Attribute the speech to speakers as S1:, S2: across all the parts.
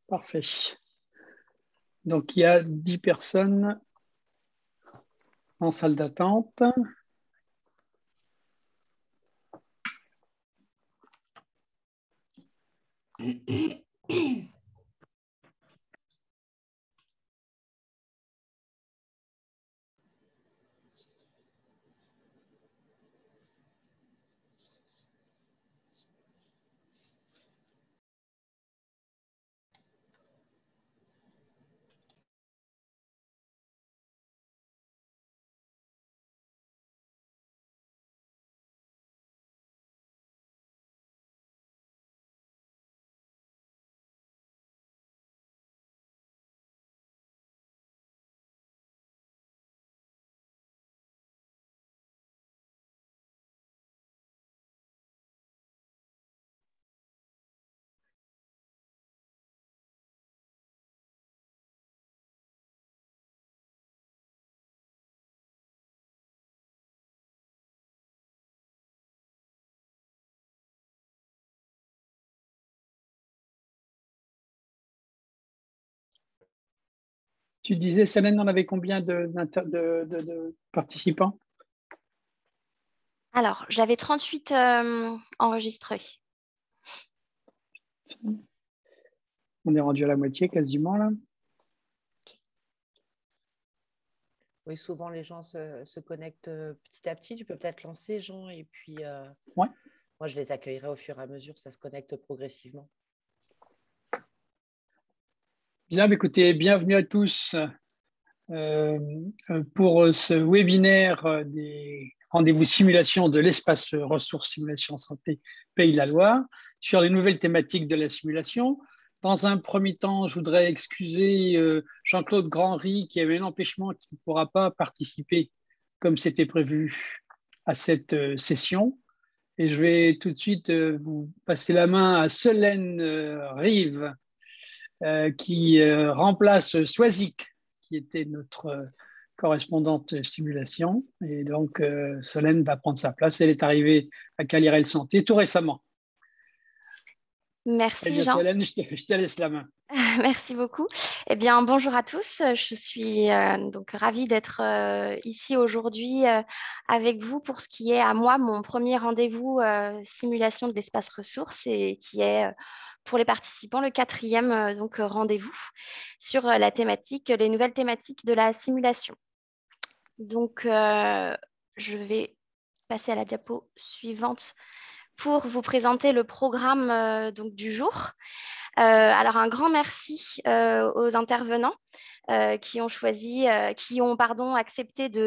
S1: Parfait. Donc, il y a 10 personnes en salle d'attente. Tu disais, Célène, on avait combien de participants?
S2: Alors, j'avais 38 enregistrés.
S1: On est rendu à la moitié quasiment là.
S3: Oui, souvent les gens se connectent petit à petit. Tu peux peut-être lancer, Jean, et puis
S1: Ouais.
S3: moi je les accueillerai au fur et à mesure. Ça se connecte progressivement.
S1: Bien, écoutez, bienvenue à tous pour ce webinaire des rendez-vous simulation de l'espace ressources simulation santé Pays de la Loire sur les nouvelles thématiques de la simulation. Dans un premier temps, je voudrais excuser Jean-Claude Grandry qui avait un empêchement qui ne pourra pas participer comme c'était prévu à cette session. Et je vais tout de suite vous passer la main à Solène Rive qui remplace Swazik, qui était notre correspondante simulation. Et donc, Solène va prendre sa place. Elle est arrivée à Calirel Santé tout récemment.
S2: Merci,
S1: Eh bien,
S2: Jean.
S1: Solène, je te laisse la main.
S2: Merci beaucoup. Eh bien, bonjour à tous. Je suis donc ravie d'être ici aujourd'hui avec vous pour ce qui est à moi mon premier rendez-vous simulation de l'espace ressources et qui est pour les participants le quatrième rendez-vous sur la thématique, les nouvelles thématiques de la simulation. Donc, je vais passer à la diapo suivante pour vous présenter le programme du jour. Alors, un grand merci aux intervenants qui ont accepté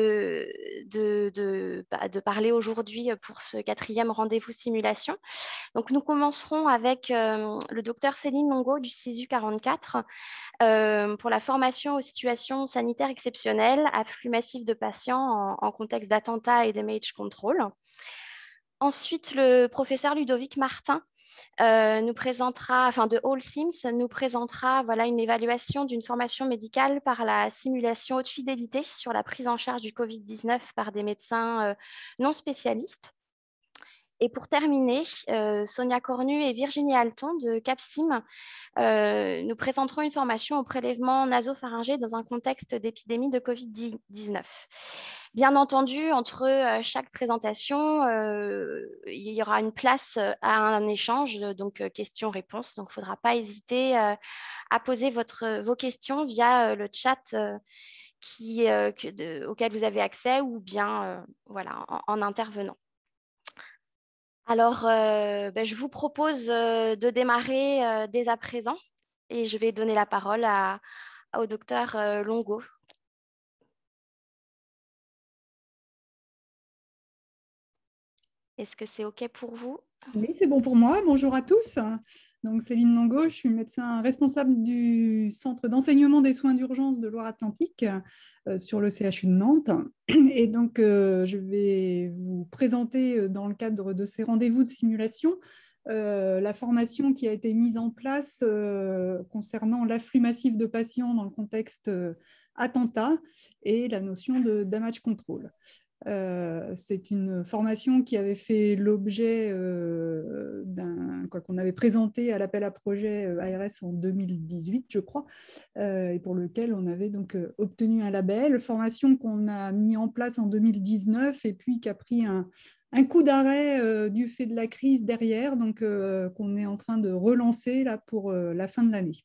S2: de parler aujourd'hui pour ce quatrième rendez-vous simulation. Donc, nous commencerons avec le docteur Céline Longo du CESU 44 pour la formation aux situations sanitaires exceptionnelles, afflux massif de patients en contexte d'attentat et damage control. Ensuite, le professeur Ludovic Martin nous présentera, de AllSims, nous présentera une évaluation d'une formation médicale par la simulation haute fidélité sur la prise en charge du Covid-19 par des médecins non spécialistes. Et pour terminer, Sonia Cornu et Virginie Alton de CAPSIM nous présenteront une formation au prélèvement nasopharyngé dans un contexte d'épidémie de Covid-19. Bien entendu, entre chaque présentation, il y aura une place à un échange, donc questions-réponses. Donc, il ne faudra pas hésiter à poser vos questions via le chat auquel vous avez accès ou bien en intervenant. Alors, je vous propose de démarrer dès à présent et je vais donner la parole au docteur Longo. Est-ce que c'est OK pour vous?
S4: Oui, c'est bon pour moi. Bonjour à tous. Donc, Céline Longo, je suis médecin responsable du Centre d'enseignement des soins d'urgence de Loire-Atlantique sur le CHU de Nantes. Et donc, je vais vous présenter dans le cadre de ces rendez-vous de simulation la formation qui a été mise en place concernant l'afflux massif de patients dans le contexte attentat et la notion de damage control. C'est une formation qui avait fait l'objet d'un qu'on avait présenté à l'appel à projet ARS en 2018, je crois, et pour lequel on avait donc obtenu un label. Formation qu'on a mis en place en 2019 et puis qui a pris un coup d'arrêt du fait de la crise derrière, donc qu'on est en train de relancer là, pour la fin de l'année.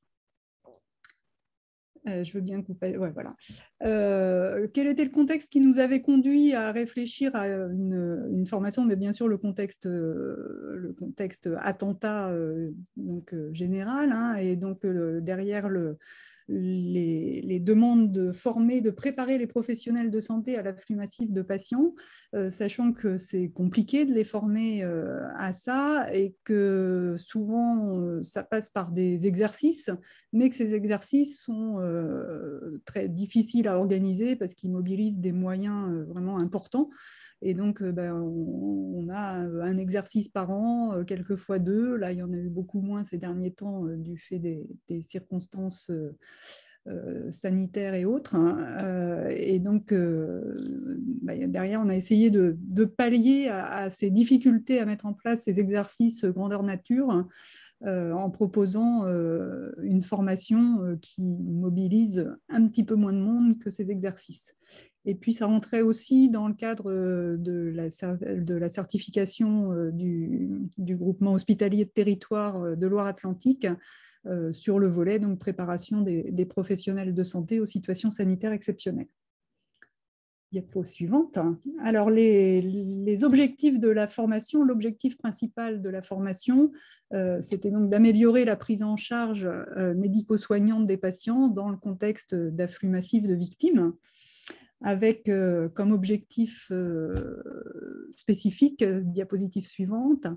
S4: Je veux bien couper. Ouais, voilà. Quel était le contexte qui nous avait conduit à réfléchir à une formation? Mais bien sûr, le contexte attentat général, hein, et donc derrière les demandes de former, de préparer les professionnels de santé à l'afflux massif de patients, sachant que c'est compliqué de les former à ça et que souvent ça passe par des exercices, mais que ces exercices sont très difficiles à organiser parce qu'ils mobilisent des moyens vraiment importants. Et donc, on a un exercice par an, quelquefois deux. Là, il y en a eu beaucoup moins ces derniers temps du fait des circonstances sanitaires et autres. Hein. Et donc, derrière, on a essayé de pallier à ces difficultés à mettre en place ces exercices grandeur nature en proposant une formation qui mobilise un petit peu moins de monde que ces exercices. Et puis, ça rentrait aussi dans le cadre de la certification du groupement hospitalier de territoire de Loire-Atlantique sur le volet donc préparation des professionnels de santé aux situations sanitaires exceptionnelles. Diapo suivante. Alors, les objectifs de la formation, l'objectif principal de la formation, c'était donc d'améliorer la prise en charge médico-soignante des patients dans le contexte d'afflux massif de victimes, avec comme objectif spécifique, diapositive suivante,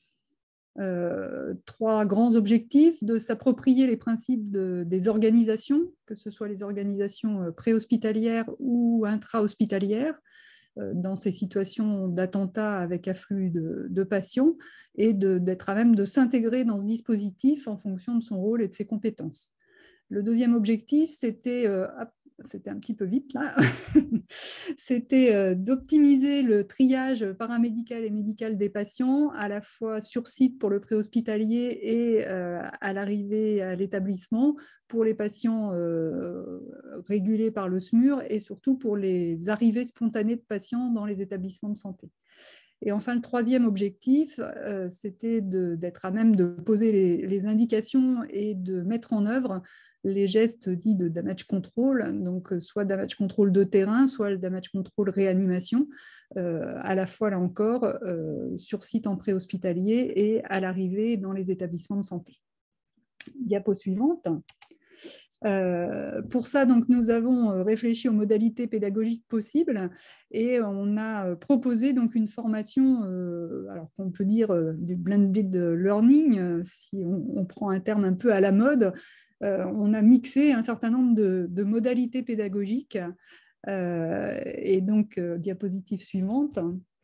S4: trois grands objectifs: de s'approprier les principes des organisations, que ce soit les organisations préhospitalières ou intra-hospitalières, dans ces situations d'attentat avec afflux de patients, et d'être à même de s'intégrer dans ce dispositif en fonction de son rôle et de ses compétences. Le deuxième objectif, c'était un petit peu vite là, c'était d'optimiser le triage paramédical et médical des patients, à la fois sur site pour le préhospitalier et à l'arrivée à l'établissement pour les patients régulés par le SMUR et surtout pour les arrivées spontanées de patients dans les établissements de santé. Et enfin, le troisième objectif, c'était d'être à même de poser les indications et de mettre en œuvre les gestes dits de damage control, donc soit damage control de terrain, soit le damage control réanimation, à la fois, là encore, sur site en préhospitalier et à l'arrivée dans les établissements de santé. Diapo suivante. Pour ça, donc, nous avons réfléchi aux modalités pédagogiques possibles et on a proposé donc, une formation, alors qu'on peut dire du blended learning, si on prend un terme un peu à la mode. On a mixé un certain nombre de modalités pédagogiques. Et donc, diapositive suivante.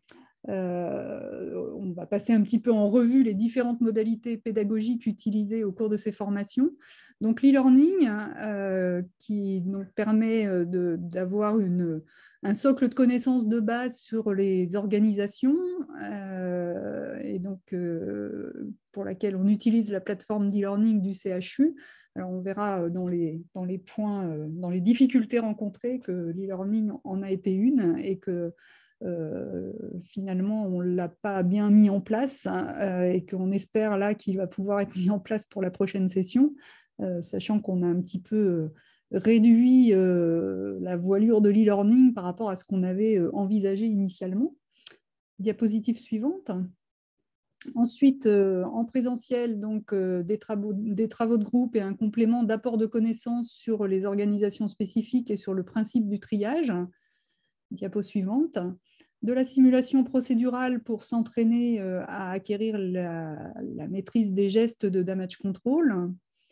S4: On va passer un petit peu en revue les différentes modalités pédagogiques utilisées au cours de ces formations. Donc l'e-learning qui donc permet d'avoir un socle de connaissances de base sur les organisations et donc pour laquelle on utilise la plateforme d'e-learning du CHU. Alors on verra dans les points, dans les difficultés rencontrées que l'e-learning en a été une et que finalement, on ne l'a pas bien mis en place et qu'on espère là qu'il va pouvoir être mis en place pour la prochaine session, sachant qu'on a un petit peu réduit la voilure de l'e-learning par rapport à ce qu'on avait envisagé initialement. Diapositive suivante. Ensuite, en présentiel, donc, des travaux de groupe et un complément d'apport de connaissances sur les organisations spécifiques et sur le principe du triage. Diapo suivante. De la simulation procédurale pour s'entraîner à acquérir la maîtrise des gestes de damage control.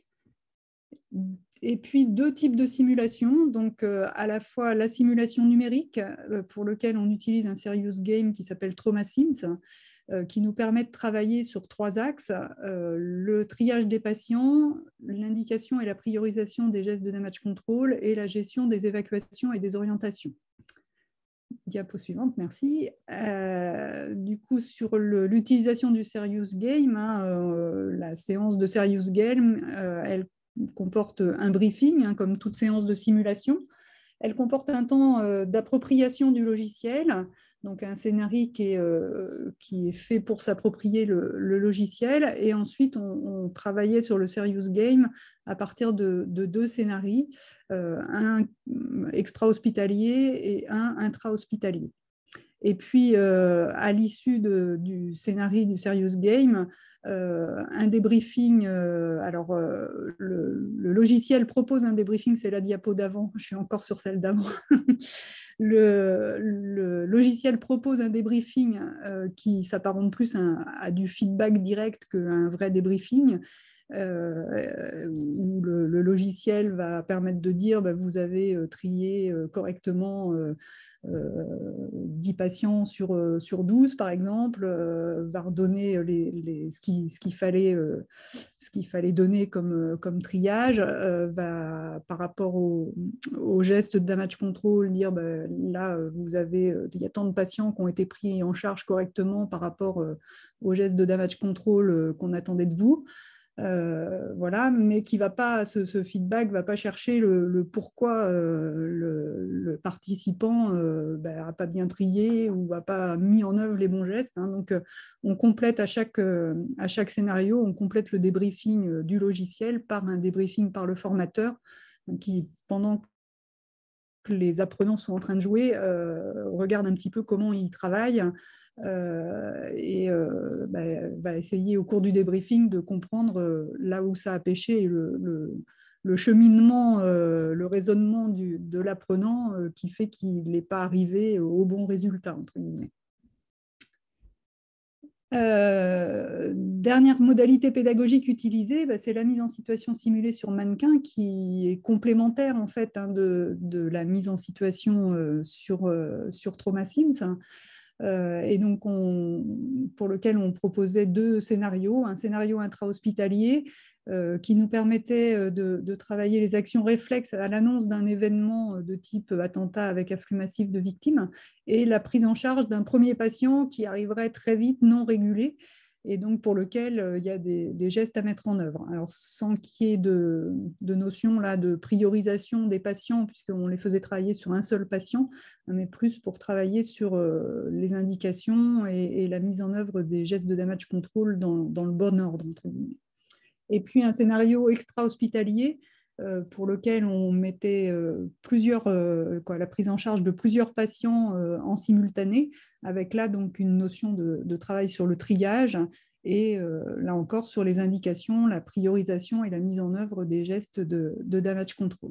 S4: Et puis deux types de simulation, donc à la fois la simulation numérique pour lequel on utilise un serious game qui s'appelle TraumaSims, qui nous permet de travailler sur trois axes, le triage des patients, l'indication et la priorisation des gestes de damage control et la gestion des évacuations et des orientations. Diapo suivante, merci. Du coup, sur l'utilisation du Serious Game, la séance de Serious Game, elle comporte un briefing, comme toute séance de simulation. Elle comporte un temps d'appropriation du logiciel, donc un scénario qui est fait pour s'approprier le logiciel. Et ensuite, on travaillait sur le Serious Game à partir de 2 scénarios, un extra-hospitalier et un intra-hospitalier. Et puis, à l'issue du scénario du Serious Game, un débriefing, le logiciel propose un débriefing, c'est la diapo d'avant, je suis encore sur celle d'avant. Le logiciel propose un débriefing qui s'apparente plus à du feedback direct qu'un vrai débriefing. Où le logiciel va permettre de dire vous avez trié correctement 10 patients sur 12 par exemple, va redonner ce qu'il fallait donner comme triage, va par rapport au geste de damage control dire là il y a tant de patients qui ont été pris en charge correctement par rapport au geste de damage control qu'on attendait de vous. Voilà, mais qui va pas, ce feedback ne va pas chercher le pourquoi le participant n'a pas bien trié ou n'a pas mis en œuvre les bons gestes. Donc, on complète à chaque scénario, on complète le débriefing du logiciel par un débriefing par le formateur qui, pendant que les apprenants sont en train de jouer, regarde un petit peu comment ils travaillent et va essayer au cours du débriefing de comprendre là où ça a pêché et le cheminement, le raisonnement de l'apprenant qui fait qu'il n'est pas arrivé au bon résultat, entre guillemets. Dernière modalité pédagogique utilisée, c'est la mise en situation simulée sur mannequin qui est complémentaire en fait de la mise en situation sur TraumaSims. Et donc pour lequel on proposait 2 scénarios, un scénario intra-hospitalier qui nous permettait de travailler les actions réflexes à l'annonce d'un événement de type attentat avec afflux massif de victimes et la prise en charge d'un premier patient qui arriverait très vite, non régulé, et donc pour lequel il y a des gestes à mettre en œuvre. Alors sans qu'il y ait de notion là, de priorisation des patients, puisqu'on les faisait travailler sur un seul patient, mais plus pour travailler sur les indications et la mise en œuvre des gestes de damage control dans le bon ordre, entre guillemets. Et puis un scénario extra-hospitalier pour lequel on mettait la prise en charge de plusieurs patients en simultané, avec là donc une notion de travail sur le triage et là encore sur les indications, la priorisation et la mise en œuvre des gestes de damage control.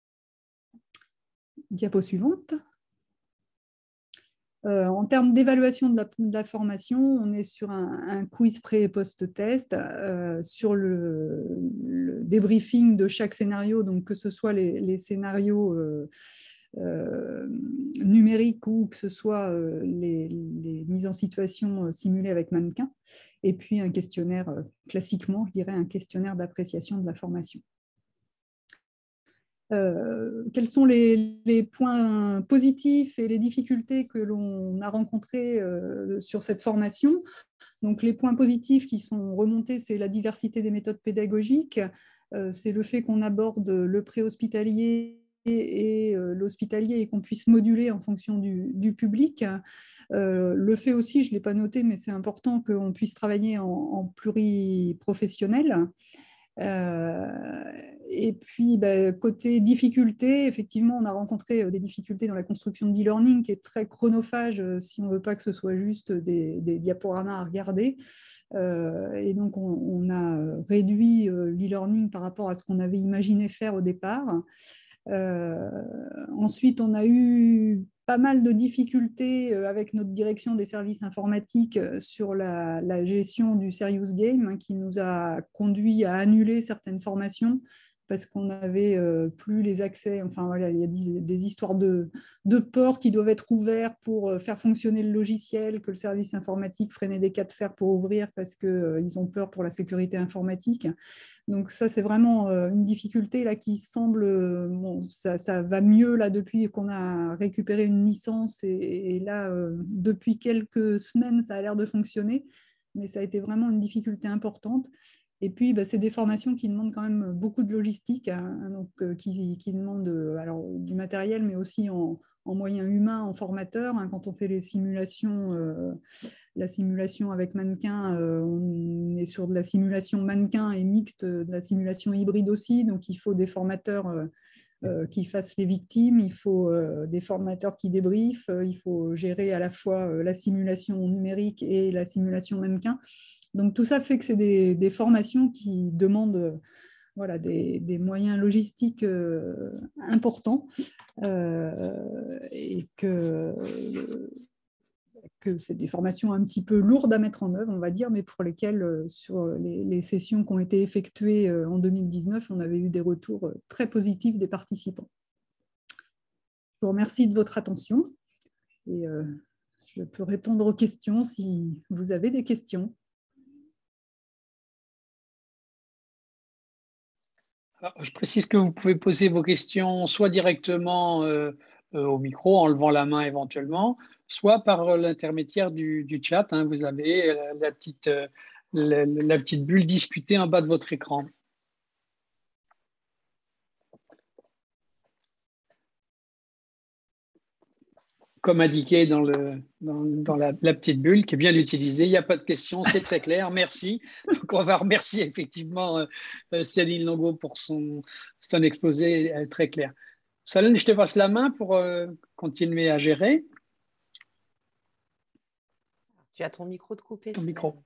S4: Diapo suivante. En termes d'évaluation de la formation, on est sur un quiz pré- et post-test sur le débriefing de chaque scénario, donc que ce soit les scénarios numériques ou que ce soit les mises en situation simulées avec mannequin, et puis un questionnaire, classiquement, je dirais un questionnaire d'appréciation de la formation. Quels sont les points positifs et les difficultés que l'on a rencontrés sur cette formation? Donc, les points positifs qui sont remontés, c'est la diversité des méthodes pédagogiques, c'est le fait qu'on aborde le préhospitalier et l'hospitalier et qu'on puisse moduler en fonction du public. Le fait aussi, je ne l'ai pas noté, mais c'est important qu'on puisse travailler en pluriprofessionnel. Et puis, côté difficultés, effectivement, on a rencontré des difficultés dans la construction de l'e-learning qui est très chronophage si on ne veut pas que ce soit juste des diaporamas à regarder. Et donc, on a réduit l'e-learning par rapport à ce qu'on avait imaginé faire au départ. Ensuite, on a eu pas mal de difficultés avec notre direction des services informatiques sur la gestion du Serious Game qui nous a conduit à annuler certaines formations parce qu'on n'avait plus les accès. Enfin, voilà, il y a des histoires de ports qui doivent être ouverts pour faire fonctionner le logiciel, que le service informatique freinait des cas de fer pour ouvrir parce qu'ils ont peur pour la sécurité informatique. Donc ça, c'est vraiment une difficulté là, qui semble... bon, ça va mieux là, depuis qu'on a récupéré une licence et là, depuis quelques semaines, ça a l'air de fonctionner, mais ça a été vraiment une difficulté importante. Et puis, c'est des formations qui demandent quand même beaucoup de logistique, hein, donc, qui demandent alors, du matériel, mais aussi en moyens humains, en formateur. Hein, quand on fait les simulations, la simulation avec mannequin, on est sur de la simulation mannequin et mixte, de la simulation hybride aussi. Donc, il faut des formateurs qui fassent les victimes, il faut des formateurs qui débriefent, il faut gérer à la fois la simulation numérique et la simulation mannequin. Donc tout ça fait que c'est des formations qui demandent voilà, des moyens logistiques importants et que c'est des formations un petit peu lourdes à mettre en œuvre, on va dire, mais pour lesquelles, sur les sessions qui ont été effectuées en 2019, on avait eu des retours très positifs des participants. Je vous remercie de votre attention et je peux répondre aux questions si vous avez des questions.
S1: Alors, je précise que vous pouvez poser vos questions soit directement au micro en levant la main éventuellement, soit par l'intermédiaire du chat. Hein. Vous avez la petite bulle discutée en bas de votre écran. Comme indiqué dans la petite bulle, qui est bien utilisée. Il n'y a pas de questions, c'est très clair. Merci. Donc, on va remercier effectivement Céline Longo pour son exposé très clair. Solène, je te passe la main pour continuer à gérer.
S3: Tu as ton micro de coupé.
S1: Ton micro.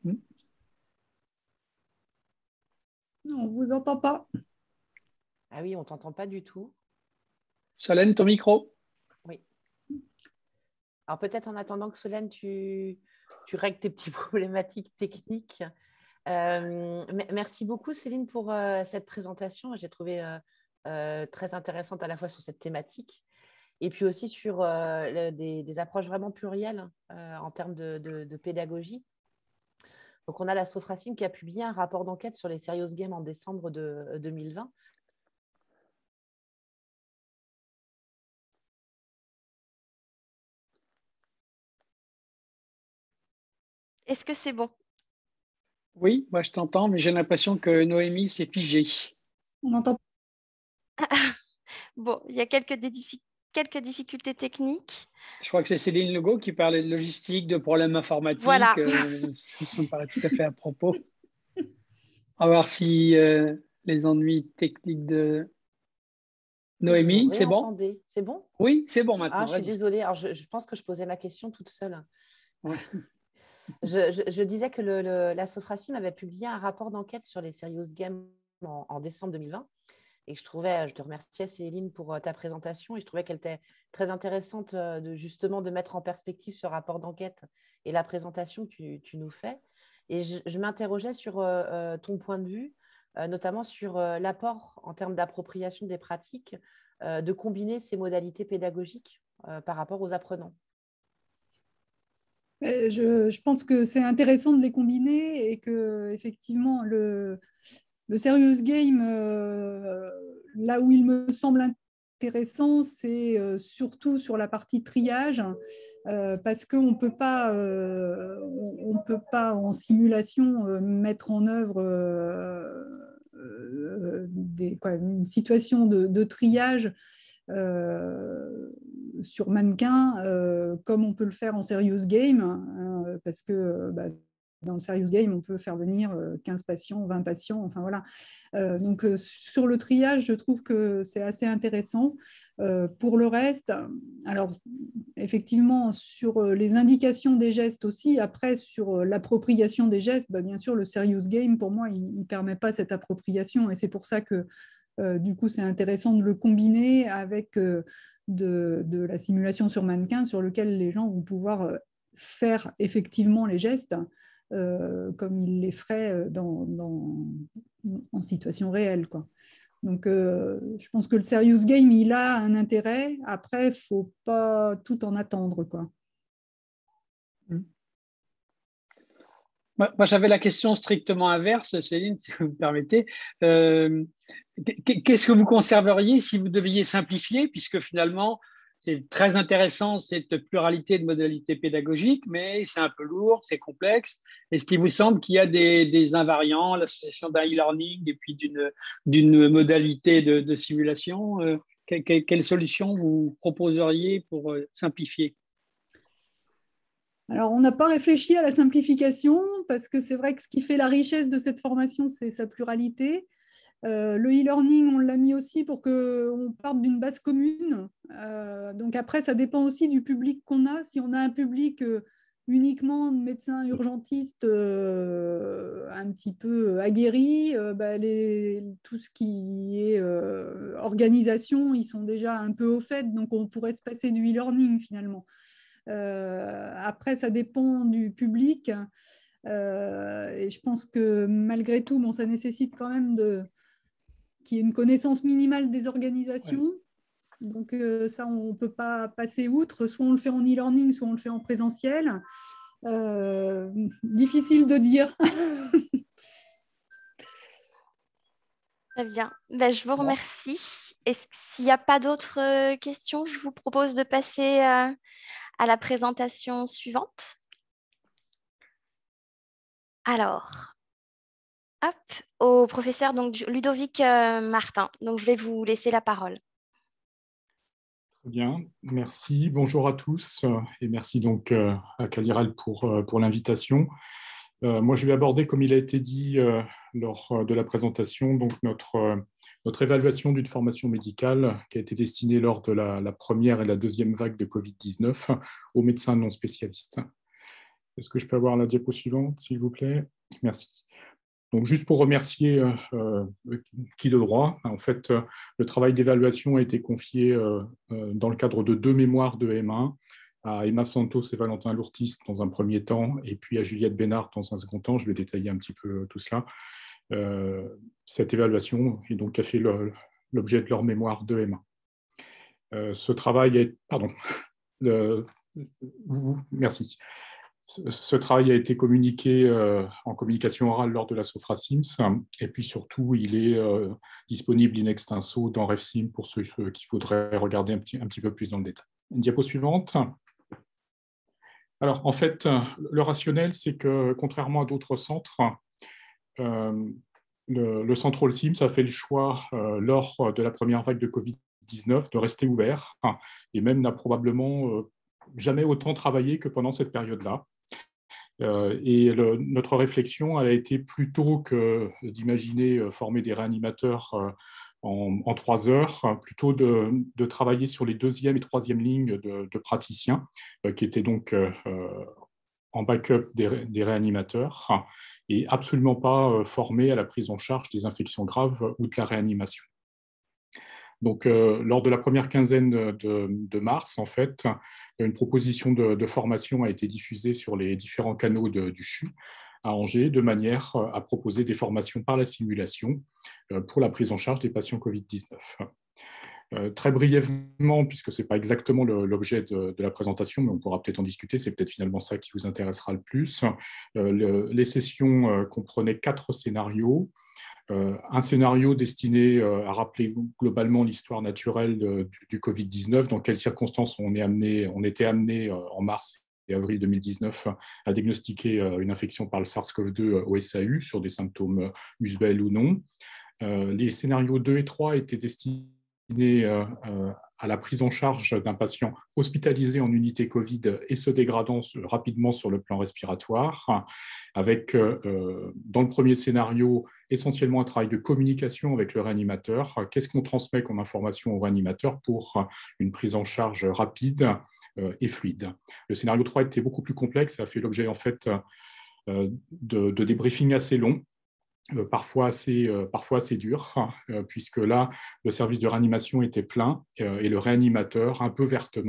S4: On ne vous entend pas.
S3: Ah oui, on ne t'entend pas du tout.
S1: Solène, ton micro.
S3: Oui. Alors peut-être en attendant que Solène, tu règles tes petites problématiques techniques. Merci beaucoup Céline pour cette présentation. J'ai trouvé très intéressante à la fois sur cette thématique et puis aussi sur des approches vraiment plurielles en termes de pédagogie. Donc on a la Sophracim qui a publié un rapport d'enquête sur les Serious Games en décembre 2020.
S2: Est-ce que c'est bon?
S1: Oui, moi je t'entends, mais j'ai l'impression que Noémie s'est figée.
S4: On entend.
S2: Bon, il y a quelques difficultés techniques.
S1: Je crois que c'est Céline Longo qui parlait de logistique, de problèmes informatiques.
S2: Voilà.
S1: Ça me paraît tout à fait à propos. On va voir si les ennuis techniques de Noémie, c'est bon?
S3: C'est bon?
S1: Oui, c'est bon maintenant.
S3: Ah, je suis désolée. Alors, je pense que je posais ma question toute seule.
S1: Ouais.
S3: Je disais que la Sophracim avait publié un rapport d'enquête sur les Serious Games en décembre 2020 et que je te remerciais Céline pour ta présentation et je trouvais qu'elle était très intéressante justement de mettre en perspective ce rapport d'enquête et la présentation que tu nous fais. Et je m'interrogeais sur ton point de vue, notamment sur l'apport en termes d'appropriation des pratiques, de combiner ces modalités pédagogiques par rapport aux apprenants.
S4: Je pense que c'est intéressant de les combiner et que effectivement le serious game, là où il me semble intéressant, c'est surtout sur la partie triage, parce qu'on peut pas en simulation mettre en œuvre une situation de triage sur mannequin, comme on peut le faire en serious game, hein, parce que dans le serious game, on peut faire venir 15 patients, 20 patients, enfin voilà. Donc sur le triage, je trouve que c'est assez intéressant. Pour le reste, alors effectivement, sur les indications des gestes aussi, après sur l'appropriation des gestes, bien sûr, le serious game, pour moi, il ne permet pas cette appropriation et c'est pour ça que du coup, c'est intéressant de le combiner avec de la simulation sur mannequin sur lequel les gens vont pouvoir faire effectivement les gestes comme ils les feraient en situation réelle, quoi. Donc, je pense que le serious game, il a un intérêt. Après, il ne faut pas tout en attendre, quoi.
S1: Moi, j'avais la question strictement inverse, Céline, si vous me permettez. Qu'est-ce que vous conserveriez si vous deviez simplifier, puisque finalement, c'est très intéressant cette pluralité de modalités pédagogiques, mais c'est un peu lourd, c'est complexe. Est-ce qu'il vous semble qu'il y a des invariants, l'association d'un e-learning et puis d'une modalité de simulation? Quelle solution vous proposeriez pour simplifier?
S4: Alors, on n'a pas réfléchi à la simplification parce que c'est vrai que ce qui fait la richesse de cette formation, c'est sa pluralité. Le e-learning, on l'a mis aussi pour qu'on parte d'une base commune. Donc après, ça dépend aussi du public qu'on a. Si on a un public uniquement de médecins urgentistes un petit peu aguerris, tout ce qui est organisation, ils sont déjà un peu au fait. Donc on pourrait se passer du e-learning finalement. Après, ça dépend du public. Et je pense que malgré tout, bon, ça nécessite quand même qu'il y ait une connaissance minimale des organisations. Ouais. Donc ça, on ne peut pas passer outre. Soit on le fait en e-learning, soit on le fait en présentiel. Difficile de dire.
S2: Très bien. Ben, je vous remercie. S'il n'y a pas d'autres questions, je vous propose de passer à la présentation suivante. Alors, hop, au professeur donc, Ludovic Martin. Donc, je vais vous laisser la parole.
S5: Très bien, merci. Bonjour à tous et merci donc à Caliral pour l'invitation. Moi, je vais aborder, comme il a été dit lors de la présentation, donc notre évaluation d'une formation médicale qui a été destinée lors de la première et la deuxième vague de Covid-19 aux médecins non spécialistes. Est-ce que je peux avoir la diapo suivante, s'il vous plaît? Merci. Donc, juste pour remercier qui de droit, en fait, le travail d'évaluation a été confié dans le cadre de 2 mémoires de M1 à Emma Santos et Valentin Lourtis dans un premier temps, et puis à Juliette Bénard dans un second temps. Je vais détailler un petit peu tout cela. Cette évaluation et donc a fait l'objet de leur mémoire de M1. Ce travail est... Pardon. Merci. Ce travail a été communiqué en communication orale lors de la SOFRA-SIMS, et puis surtout, il est disponible in extenso dans RefSim pour ceux qui voudraient regarder un petit peu plus dans le détail. Une diapo suivante. Alors, en fait, le rationnel, c'est que, contrairement à d'autres centres, le centre All-SIMS a fait le choix, lors de la première vague de Covid-19, de rester ouvert, et même n'a probablement jamais autant travaillé que pendant cette période-là. Et notre réflexion a été plutôt que d'imaginer former des réanimateurs en 3 heures, plutôt de travailler sur les 2e et 3e lignes de praticiens qui étaient donc en backup des réanimateurs et absolument pas formés à la prise en charge des infections graves ou de la réanimation. Donc, lors de la première quinzaine de mars, en fait, une proposition de formation a été diffusée sur les différents canaux du CHU à Angers, de manière à proposer des formations par la simulation pour la prise en charge des patients Covid-19. Très brièvement, puisque ce n'est pas exactement l'objet de la présentation, mais on pourra peut-être en discuter, c'est peut-être finalement ça qui vous intéressera le plus. Les sessions comprenaient 4 scénarios. Un scénario destiné à rappeler globalement l'histoire naturelle du Covid-19, dans quelles circonstances on était amené en mars et avril 2019 à diagnostiquer une infection par le SARS-CoV-2 au SAU sur des symptômes usuels ou non. Les scénarios 2 et 3 étaient destinés à la prise en charge d'un patient hospitalisé en unité Covid et se dégradant rapidement sur le plan respiratoire, avec, dans le premier scénario, essentiellement un travail de communication avec le réanimateur. Qu'est-ce qu'on transmet comme information au réanimateur pour une prise en charge rapide et fluide? Le scénario 3 était beaucoup plus complexe, ça a fait l'objet en fait de débriefings assez longs, parfois assez dur, puisque là, le service de réanimation était plein et le réanimateur, un peu vertement,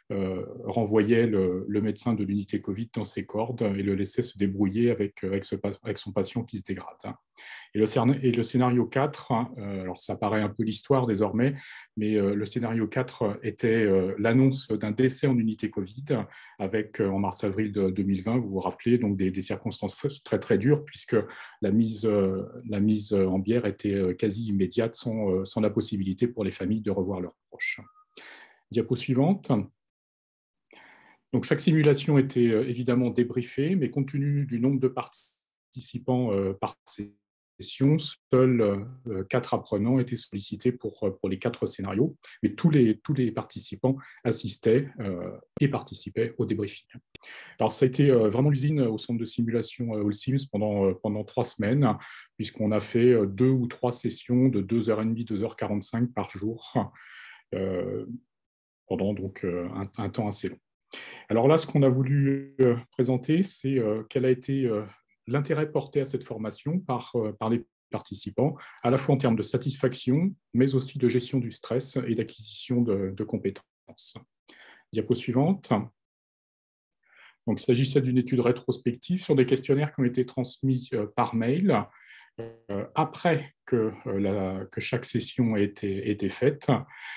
S5: renvoyait le médecin de l'unité Covid dans ses cordes et le laissait se débrouiller avec son patient qui se dégrade. Et le scénario 4, alors ça paraît un peu l'histoire désormais, mais le scénario 4 était l'annonce d'un décès en unité Covid avec, en mars-avril 2020, vous vous rappelez, donc des circonstances très très dures puisque la mise en bière était quasi immédiate sans la possibilité pour les familles de revoir leurs proches. Diapo suivante. Donc, chaque simulation était évidemment débriefée, mais compte tenu du nombre de participants par session, seuls 4 apprenants étaient sollicités pour les 4 scénarios, mais tous les participants assistaient et participaient au débriefing. Alors, ça a été vraiment l'usine au centre de simulation AllSims pendant 3 semaines, puisqu'on a fait 2 ou 3 sessions de 2h30, 2h45 par jour, pendant donc un temps assez long. Alors là, ce qu'on a voulu présenter, c'est quel a été l'intérêt porté à cette formation par les participants, à la fois en termes de satisfaction, mais aussi de gestion du stress et d'acquisition de compétences. Diapo suivante. Donc, il s'agissait d'une étude rétrospective sur des questionnaires qui ont été transmis par mail après que chaque session ait été faite.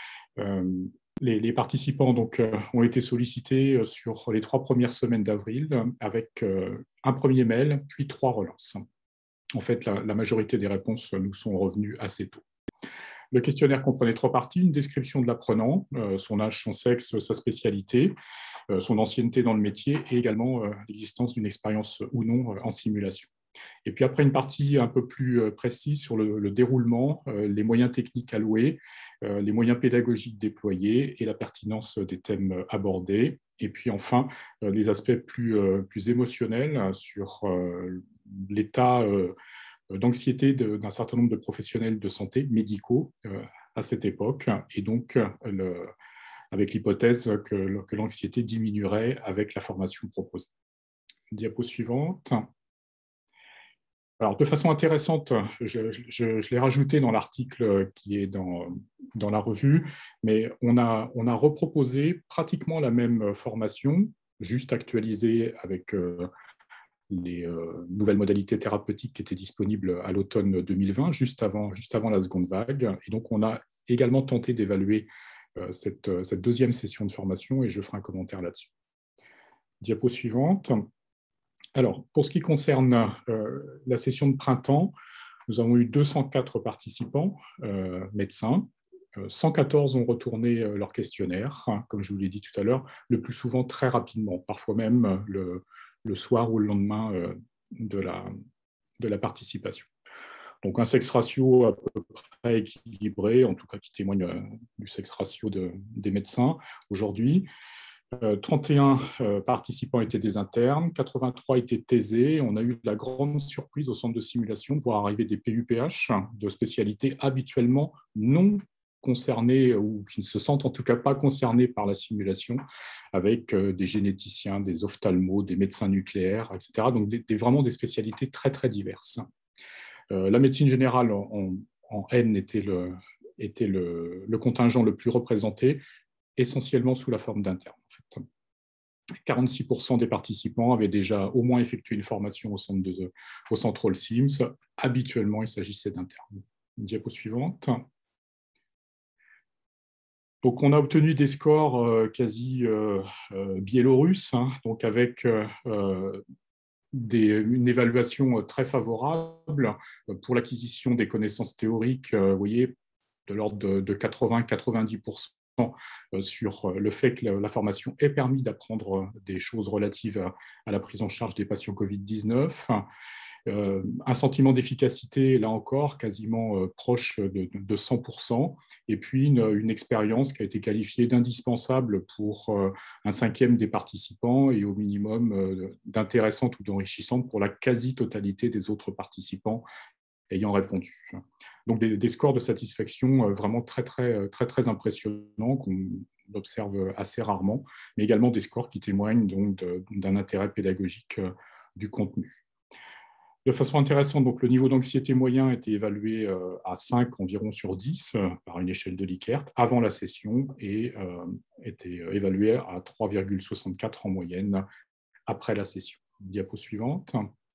S5: Les participants donc, ont été sollicités sur les 3 premières semaines d'avril avec un premier mail, puis 3 relances. En fait, la majorité des réponses nous sont revenues assez tôt. Le questionnaire comprenait 3 parties, une description de l'apprenant, son âge, son sexe, sa spécialité, son ancienneté dans le métier et également l'existence d'une expérience ou non en simulation. Et puis après, une partie un peu plus précise sur le déroulement, les moyens techniques alloués, les moyens pédagogiques déployés et la pertinence des thèmes abordés. Et puis enfin, les aspects plus émotionnels sur l'état d'anxiété d'un certain nombre de professionnels de santé médicaux à cette époque. Et donc, avec l'hypothèse que l'anxiété diminuerait avec la formation proposée. Diapo suivante. Alors, de façon intéressante, je l'ai rajouté dans l'article qui est dans la revue, mais on a reproposé pratiquement la même formation, juste actualisée avec les nouvelles modalités thérapeutiques qui étaient disponibles à l'automne 2020, juste avant la seconde vague. Et donc, on a également tenté d'évaluer cette deuxième session de formation et je ferai un commentaire là-dessus. Diapo suivante. Alors, pour ce qui concerne la session de printemps, nous avons eu 204 participants, médecins. 114 ont retourné leur questionnaire, comme je vous l'ai dit tout à l'heure, le plus souvent très rapidement, parfois même le soir ou le lendemain de la participation. Donc un sexe ratio à peu près équilibré, en tout cas qui témoigne du sexe ratio des médecins aujourd'hui. 31 participants étaient des internes, 83 étaient thésés. On a eu la grande surprise au centre de simulation de voir arriver des PUPH de spécialités habituellement non concernés ou qui ne se sentent en tout cas pas concernés par la simulation, avec des généticiens, des ophtalmos, des médecins nucléaires, etc. Donc vraiment des spécialités très très diverses. La médecine générale en N était le contingent le plus représenté, essentiellement sous la forme d'internes. En fait. 46% des participants avaient déjà au moins effectué une formation au centre AllSims. Habituellement, il s'agissait d'internes. Diapo suivante. Donc, on a obtenu des scores quasi biélorusses, donc avec une évaluation très favorable pour l'acquisition des connaissances théoriques, vous voyez, de l'ordre de 80-90% sur le fait que la formation ait permis d'apprendre des choses relatives à la prise en charge des patients Covid-19. Un sentiment d'efficacité, là encore, quasiment proche de 100%, et puis une expérience qui a été qualifiée d'indispensable pour un 5e des participants et au minimum d'intéressante ou d'enrichissante pour la quasi-totalité des autres participants ayant répondu. Donc des scores de satisfaction vraiment très, très, très, très impressionnants qu'on observe assez rarement, mais également des scores qui témoignent donc d'un intérêt pédagogique du contenu. De façon intéressante, donc, le niveau d'anxiété moyen était évalué à 5 environ sur 10 par une échelle de Likert avant la session et était évalué à 3,64 en moyenne après la session. Diapo suivante.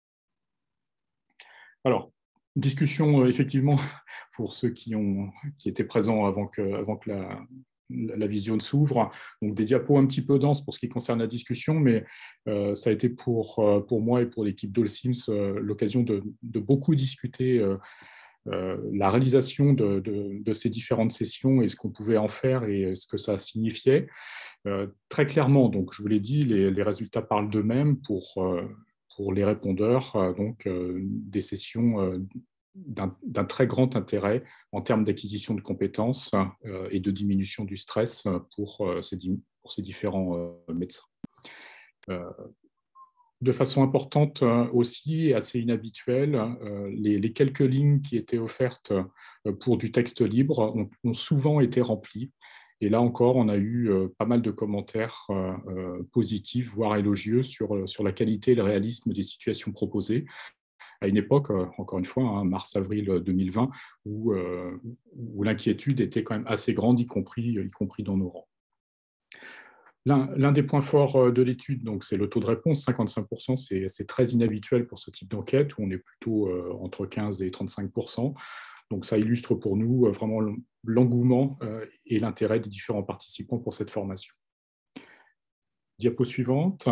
S5: Alors, discussion effectivement pour ceux qui étaient présents avant que la vision s'ouvre. Donc, des diapos un petit peu denses pour ce qui concerne la discussion, mais ça a été pour moi et pour l'équipe d'AllSims l'occasion de beaucoup discuter la réalisation de ces différentes sessions et ce qu'on pouvait en faire et ce que ça signifiait. Très clairement, donc, je vous l'ai dit, les résultats parlent d'eux-mêmes pour les répondeurs, donc des sessions d'un très grand intérêt en termes d'acquisition de compétences et de diminution du stress pour ces différents médecins. De façon importante aussi, et assez inhabituelle, les quelques lignes qui étaient offertes pour du texte libre ont souvent été remplies. Et là encore, on a eu pas mal de commentaires positifs, voire élogieux, sur la qualité et le réalisme des situations proposées, à une époque, encore une fois, hein, mars-avril 2020, où l'inquiétude était quand même assez grande, y compris dans nos rangs. L'un des points forts de l'étude, c'est le taux de réponse, 55%, c'est très inhabituel pour ce type d'enquête, où on est plutôt entre 15 et 35%. Donc ça illustre pour nous vraiment l'engouement et l'intérêt des différents participants pour cette formation. Diapo suivante.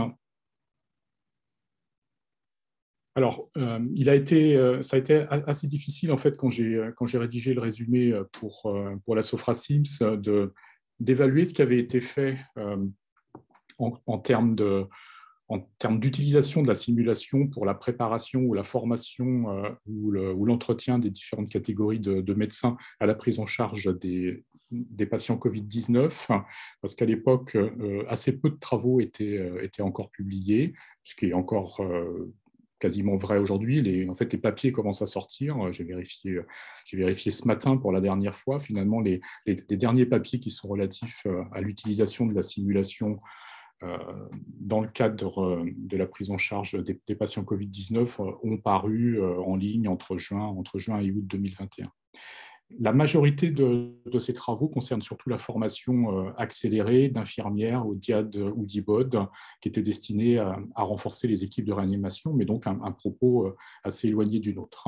S5: Alors, ça a été assez difficile en fait quand j'ai rédigé le résumé pour la SOFRA-SIMS d'évaluer ce qui avait été fait en termes d'utilisation de la simulation pour la préparation ou la formation ou l'entretien des différentes catégories de médecins à la prise en charge des patients Covid-19, parce qu'à l'époque, assez peu de travaux étaient encore publiés, ce qui est encore quasiment vrai aujourd'hui. En fait, les papiers commencent à sortir. J'ai vérifié ce matin pour la dernière fois. Finalement, les derniers papiers qui sont relatifs à l'utilisation de la simulation dans le cadre de la prise en charge des patients Covid-19 ont paru en ligne entre juin et août 2021. La majorité de ces travaux concernent surtout la formation accélérée d'infirmières au DIAD ou DIBOD, qui était destinée à renforcer les équipes de réanimation, mais donc un propos assez éloigné du nôtre.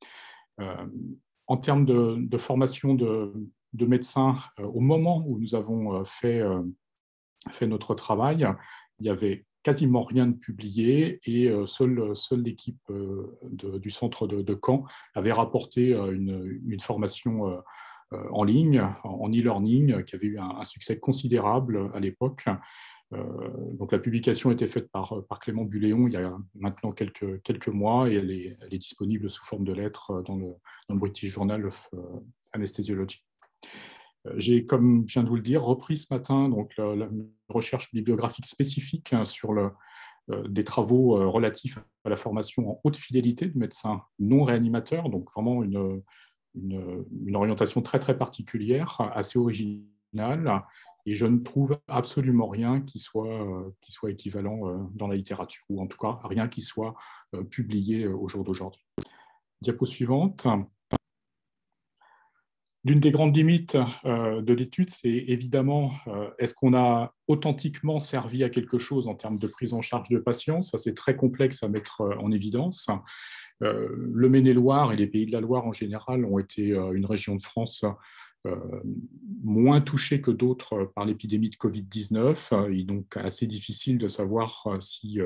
S5: En termes de formation de médecins, au moment où nous avons fait notre travail, il y avait quasiment rien de publié et seule l'équipe du centre de Caen avait rapporté une formation en ligne, en e-learning, qui avait eu un succès considérable à l'époque. Donc la publication a été faite par Clément Buléon il y a maintenant quelques mois et elle est disponible sous forme de lettres dans le British Journal of Anesthesiology. J'ai, comme je viens de vous le dire, repris ce matin la recherche bibliographique spécifique sur des travaux relatifs à la formation en haute fidélité de médecins non réanimateurs, donc vraiment une orientation très très particulière, assez originale, et je ne trouve absolument rien qui soit équivalent dans la littérature, ou en tout cas rien qui soit publié au jour d'aujourd'hui. Diapo suivante. L'une des grandes limites de l'étude, c'est évidemment, est-ce qu'on a authentiquement servi à quelque chose en termes de prise en charge de patients? Ça, c'est très complexe à mettre en évidence. Le Maine-et-Loire et les Pays de la Loire en général ont été une région de France moins touchée que d'autres par l'épidémie de Covid-19. Il est donc assez difficile de savoir si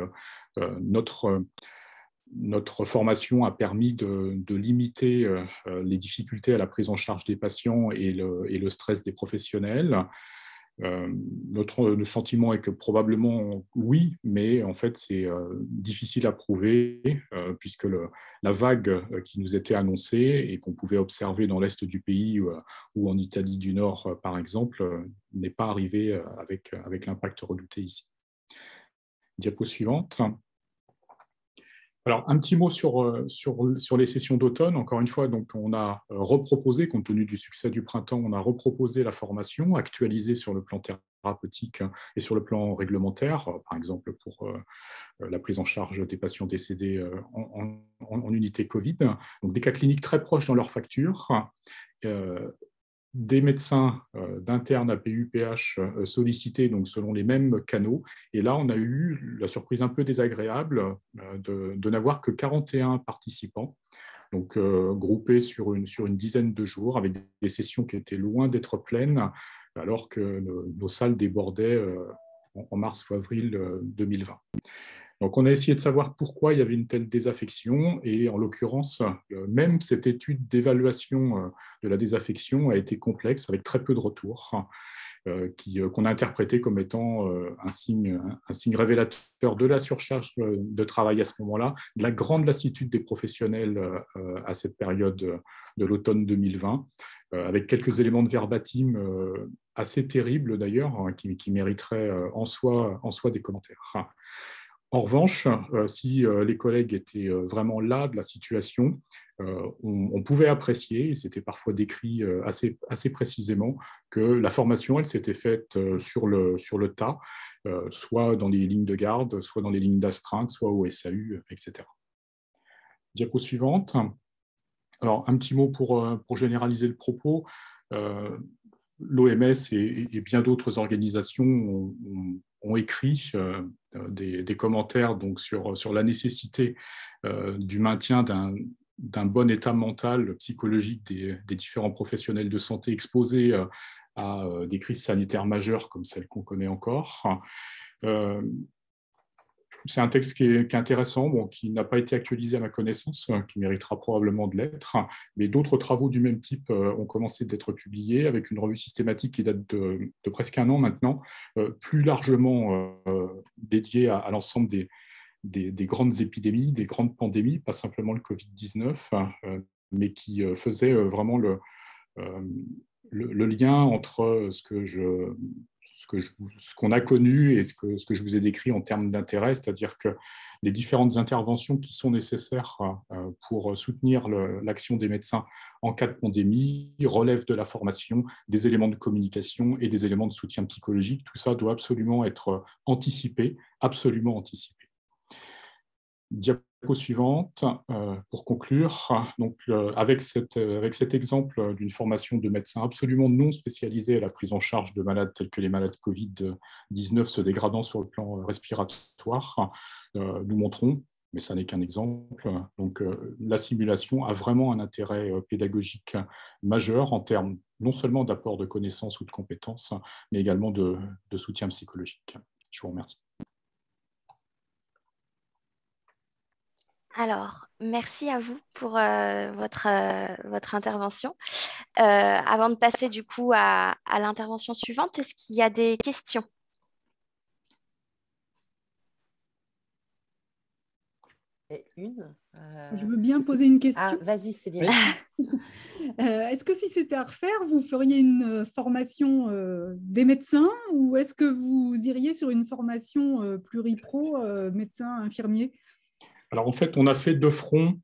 S5: notre formation a permis de limiter les difficultés à la prise en charge des patients et le stress des professionnels. Notre sentiment est que probablement oui, mais en fait c'est difficile à prouver puisque la vague qui nous était annoncée et qu'on pouvait observer dans l'est du pays ou en Italie du Nord par exemple n'est pas arrivée avec l'impact redouté ici. Diapo suivante. Alors, un petit mot sur les sessions d'automne. Encore une fois, donc, on a reproposé, compte tenu du succès du printemps, on a reproposé la formation, actualisée sur le plan thérapeutique et sur le plan réglementaire, par exemple pour la prise en charge des patients décédés en unité Covid. Donc, des cas cliniques très proches dans leur facture. Des médecins d'internes APU, PH sollicités donc selon les mêmes canaux. Et là, on a eu la surprise un peu désagréable de n'avoir que 41 participants, donc groupés sur une dizaine de jours, avec des sessions qui étaient loin d'être pleines, alors que nos salles débordaient en mars ou avril 2020. Donc, on a essayé de savoir pourquoi il y avait une telle désaffection et en l'occurrence, même cette étude d'évaluation de la désaffection a été complexe avec très peu de retours qu'on a interprété comme étant un signe révélateur de la surcharge de travail à ce moment-là, de la grande lassitude des professionnels à cette période de l'automne 2020, avec quelques éléments de verbatim assez terribles d'ailleurs, qui mériteraient en soi des commentaires. En revanche, si les collègues étaient vraiment là de la situation, on pouvait apprécier, et c'était parfois décrit assez précisément, que la formation, elle s'était faite sur le tas, soit dans les lignes de garde, soit dans les lignes d'astreinte, soit au SAU, etc. Diapo suivante. Alors, un petit mot pour généraliser le propos. L'OMS et bien d'autres organisations ont écrit des commentaires donc, sur la nécessité du maintien d'un bon état mental, psychologique des différents professionnels de santé exposés à des crises sanitaires majeures comme celles qu'on connaît encore. C'est un texte qui est intéressant, bon, qui n'a pas été actualisé à ma connaissance, qui méritera probablement de l'être, mais d'autres travaux du même type ont commencé d'être publiés avec une revue systématique qui date de presque un an maintenant, plus largement dédiée à l'ensemble des grandes épidémies, des grandes pandémies, pas simplement le Covid-19, mais qui faisait vraiment le lien entre ce qu'on a connu et ce que je vous ai décrit en termes d'intérêt, c'est-à-dire que les différentes interventions qui sont nécessaires pour soutenir l'action des médecins en cas de pandémie relèvent de la formation, des éléments de communication et des éléments de soutien psychologique. Tout ça doit absolument être anticipé, absolument anticipé. Diapo suivante, pour conclure. Donc, avec cet exemple d'une formation de médecins absolument non spécialisés à la prise en charge de malades tels que les malades Covid-19 se dégradant sur le plan respiratoire, nous montrons, mais ça n'est qu'un exemple, donc la simulation a vraiment un intérêt pédagogique majeur en termes non seulement d'apport de connaissances ou de compétences, mais également de soutien psychologique. Je vous remercie.
S2: Alors, merci à vous pour votre intervention. Avant de passer du coup à l'intervention suivante, est-ce qu'il y a des questions?
S3: Et une
S4: Je veux bien poser une question.
S3: Ah, vas-y, Céline.
S4: Est-ce que si c'était à refaire, vous feriez une formation des médecins ou est-ce que vous iriez sur une formation pluripro, médecin, infirmier?
S5: Alors en fait, on a fait deux fronts.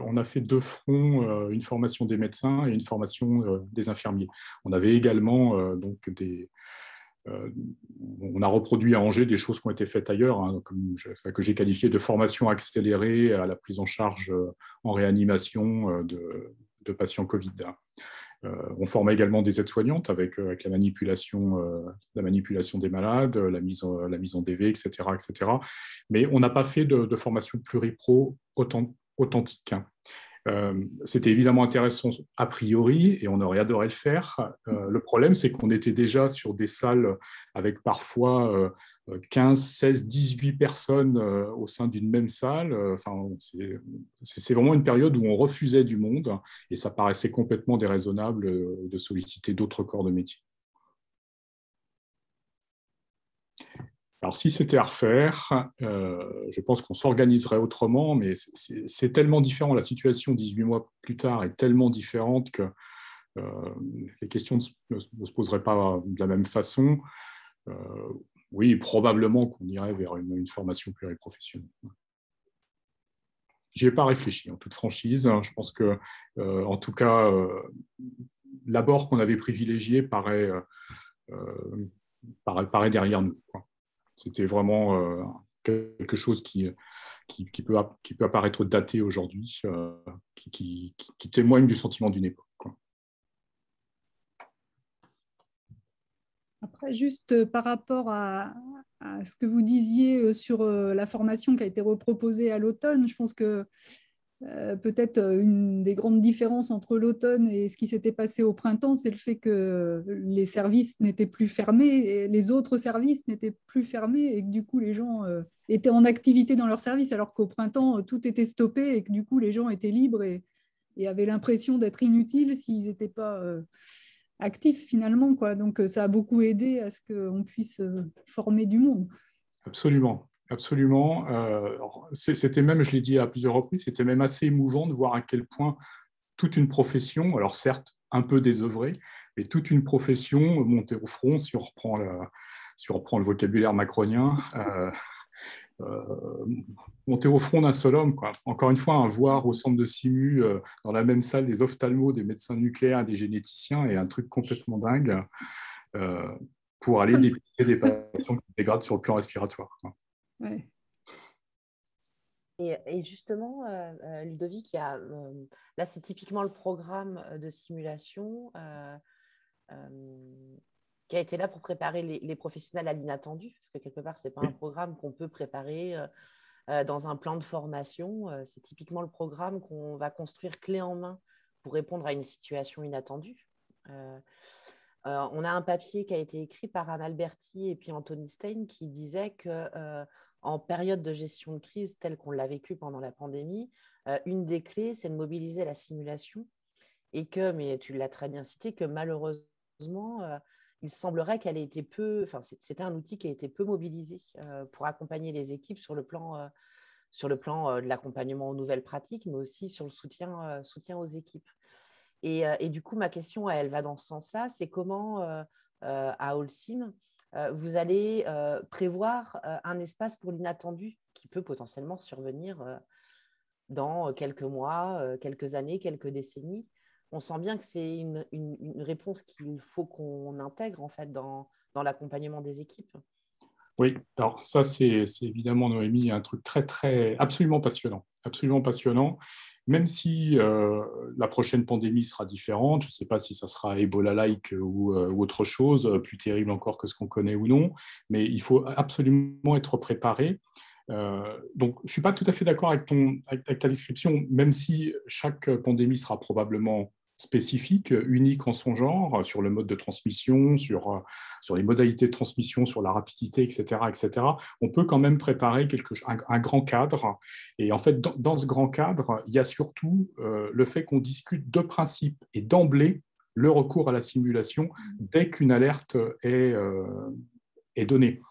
S5: Une formation des médecins et une formation des infirmiers. On avait également donc on a reproduit à Angers des choses qui ont été faites ailleurs, hein, que j'ai qualifié de formation accélérée à la prise en charge en réanimation de patients Covid. On formait également des aides-soignantes avec la manipulation des malades, la mise en DV, etc., etc. Mais on n'a pas fait de formation pluripro authentique. C'était évidemment intéressant a priori et on aurait adoré le faire. Le problème, c'est qu'on était déjà sur des salles avec parfois 15, 16, 18 personnes au sein d'une même salle. Enfin, c'est vraiment une période où on refusait du monde et ça paraissait complètement déraisonnable de solliciter d'autres corps de métier. Alors, si c'était à refaire, je pense qu'on s'organiserait autrement, mais c'est tellement différent. La situation 18 mois plus tard est tellement différente que les questions ne se poseraient pas de la même façon. Oui, probablement qu'on irait vers une formation pluriprofessionnelle. J'y ai pas réfléchi, en toute franchise. Je pense que, en tout cas, l'abord qu'on avait privilégié paraît derrière nous, quoi. C'était vraiment quelque chose qui peut apparaître daté aujourd'hui, qui témoigne du sentiment d'une époque, quoi.
S4: Après, juste par rapport à ce que vous disiez sur la formation qui a été reproposée à l'automne, je pense que peut-être une des grandes différences entre l'automne et ce qui s'était passé au printemps, c'est le fait que les services n'étaient plus fermés, et les autres services n'étaient plus fermés, et que du coup les gens étaient en activité dans leurs services, alors qu'au printemps tout était stoppé et que du coup les gens étaient libres et avaient l'impression d'être inutiles s'ils n'étaient pas actifs finalement, quoi. Donc ça a beaucoup aidé à ce qu'on puisse former du monde.
S5: Absolument, absolument. C'était même, je l'ai dit à plusieurs reprises, c'était même assez émouvant de voir à quel point toute une profession, alors certes un peu désœuvrée, mais toute une profession montait au front, si on reprend le vocabulaire macronien, monter au front d'un seul homme, quoi. Encore une fois, voir au centre de Simu, dans la même salle, des ophtalmos, des médecins nucléaires, des généticiens, et un truc complètement dingue pour aller dépister des patients qui se dégradent sur le plan respiratoire, quoi.
S4: Ouais.
S3: Et justement, Ludovic, là, c'est typiquement le programme de simulation qui a été là pour préparer les professionnels à l'inattendu, parce que quelque part, ce n'est pas un programme qu'on peut préparer dans un plan de formation. C'est typiquement le programme qu'on va construire clé en main pour répondre à une situation inattendue. On a un papier qui a été écrit par Anne Alberti et puis Anthony Stein qui disait qu'en période de gestion de crise telle qu'on l'a vécue pendant la pandémie, une des clés, c'est de mobiliser la simulation et que, mais tu l'as très bien cité, que malheureusement, il semblerait qu'elle ait été c'était un outil qui a été peu mobilisé pour accompagner les équipes sur le plan de l'accompagnement aux nouvelles pratiques, mais aussi sur le soutien aux équipes. Et du coup, ma question, elle va dans ce sens-là, c'est comment, à Holcim, vous allez prévoir un espace pour l'inattendu qui peut potentiellement survenir dans quelques mois, quelques années, quelques décennies. On sent bien que c'est une réponse qu'il faut qu'on intègre en fait dans l'accompagnement des équipes.
S5: Oui, alors ça, c'est évidemment, Noémie, un truc absolument passionnant, même si la prochaine pandémie sera différente. Je ne sais pas si ça sera Ebola-like ou autre chose, plus terrible encore que ce qu'on connaît ou non, mais il faut absolument être préparé. Donc, je ne suis pas tout à fait d'accord avec ta description, même si chaque pandémie sera probablement spécifique, unique en son genre, sur le mode de transmission, sur les modalités de transmission, sur la rapidité, etc., etc. On peut quand même préparer un grand cadre. Et en fait, dans ce grand cadre, il y a surtout le fait qu'on discute de principe et d'emblée le recours à la simulation dès qu'une alerte est donnée.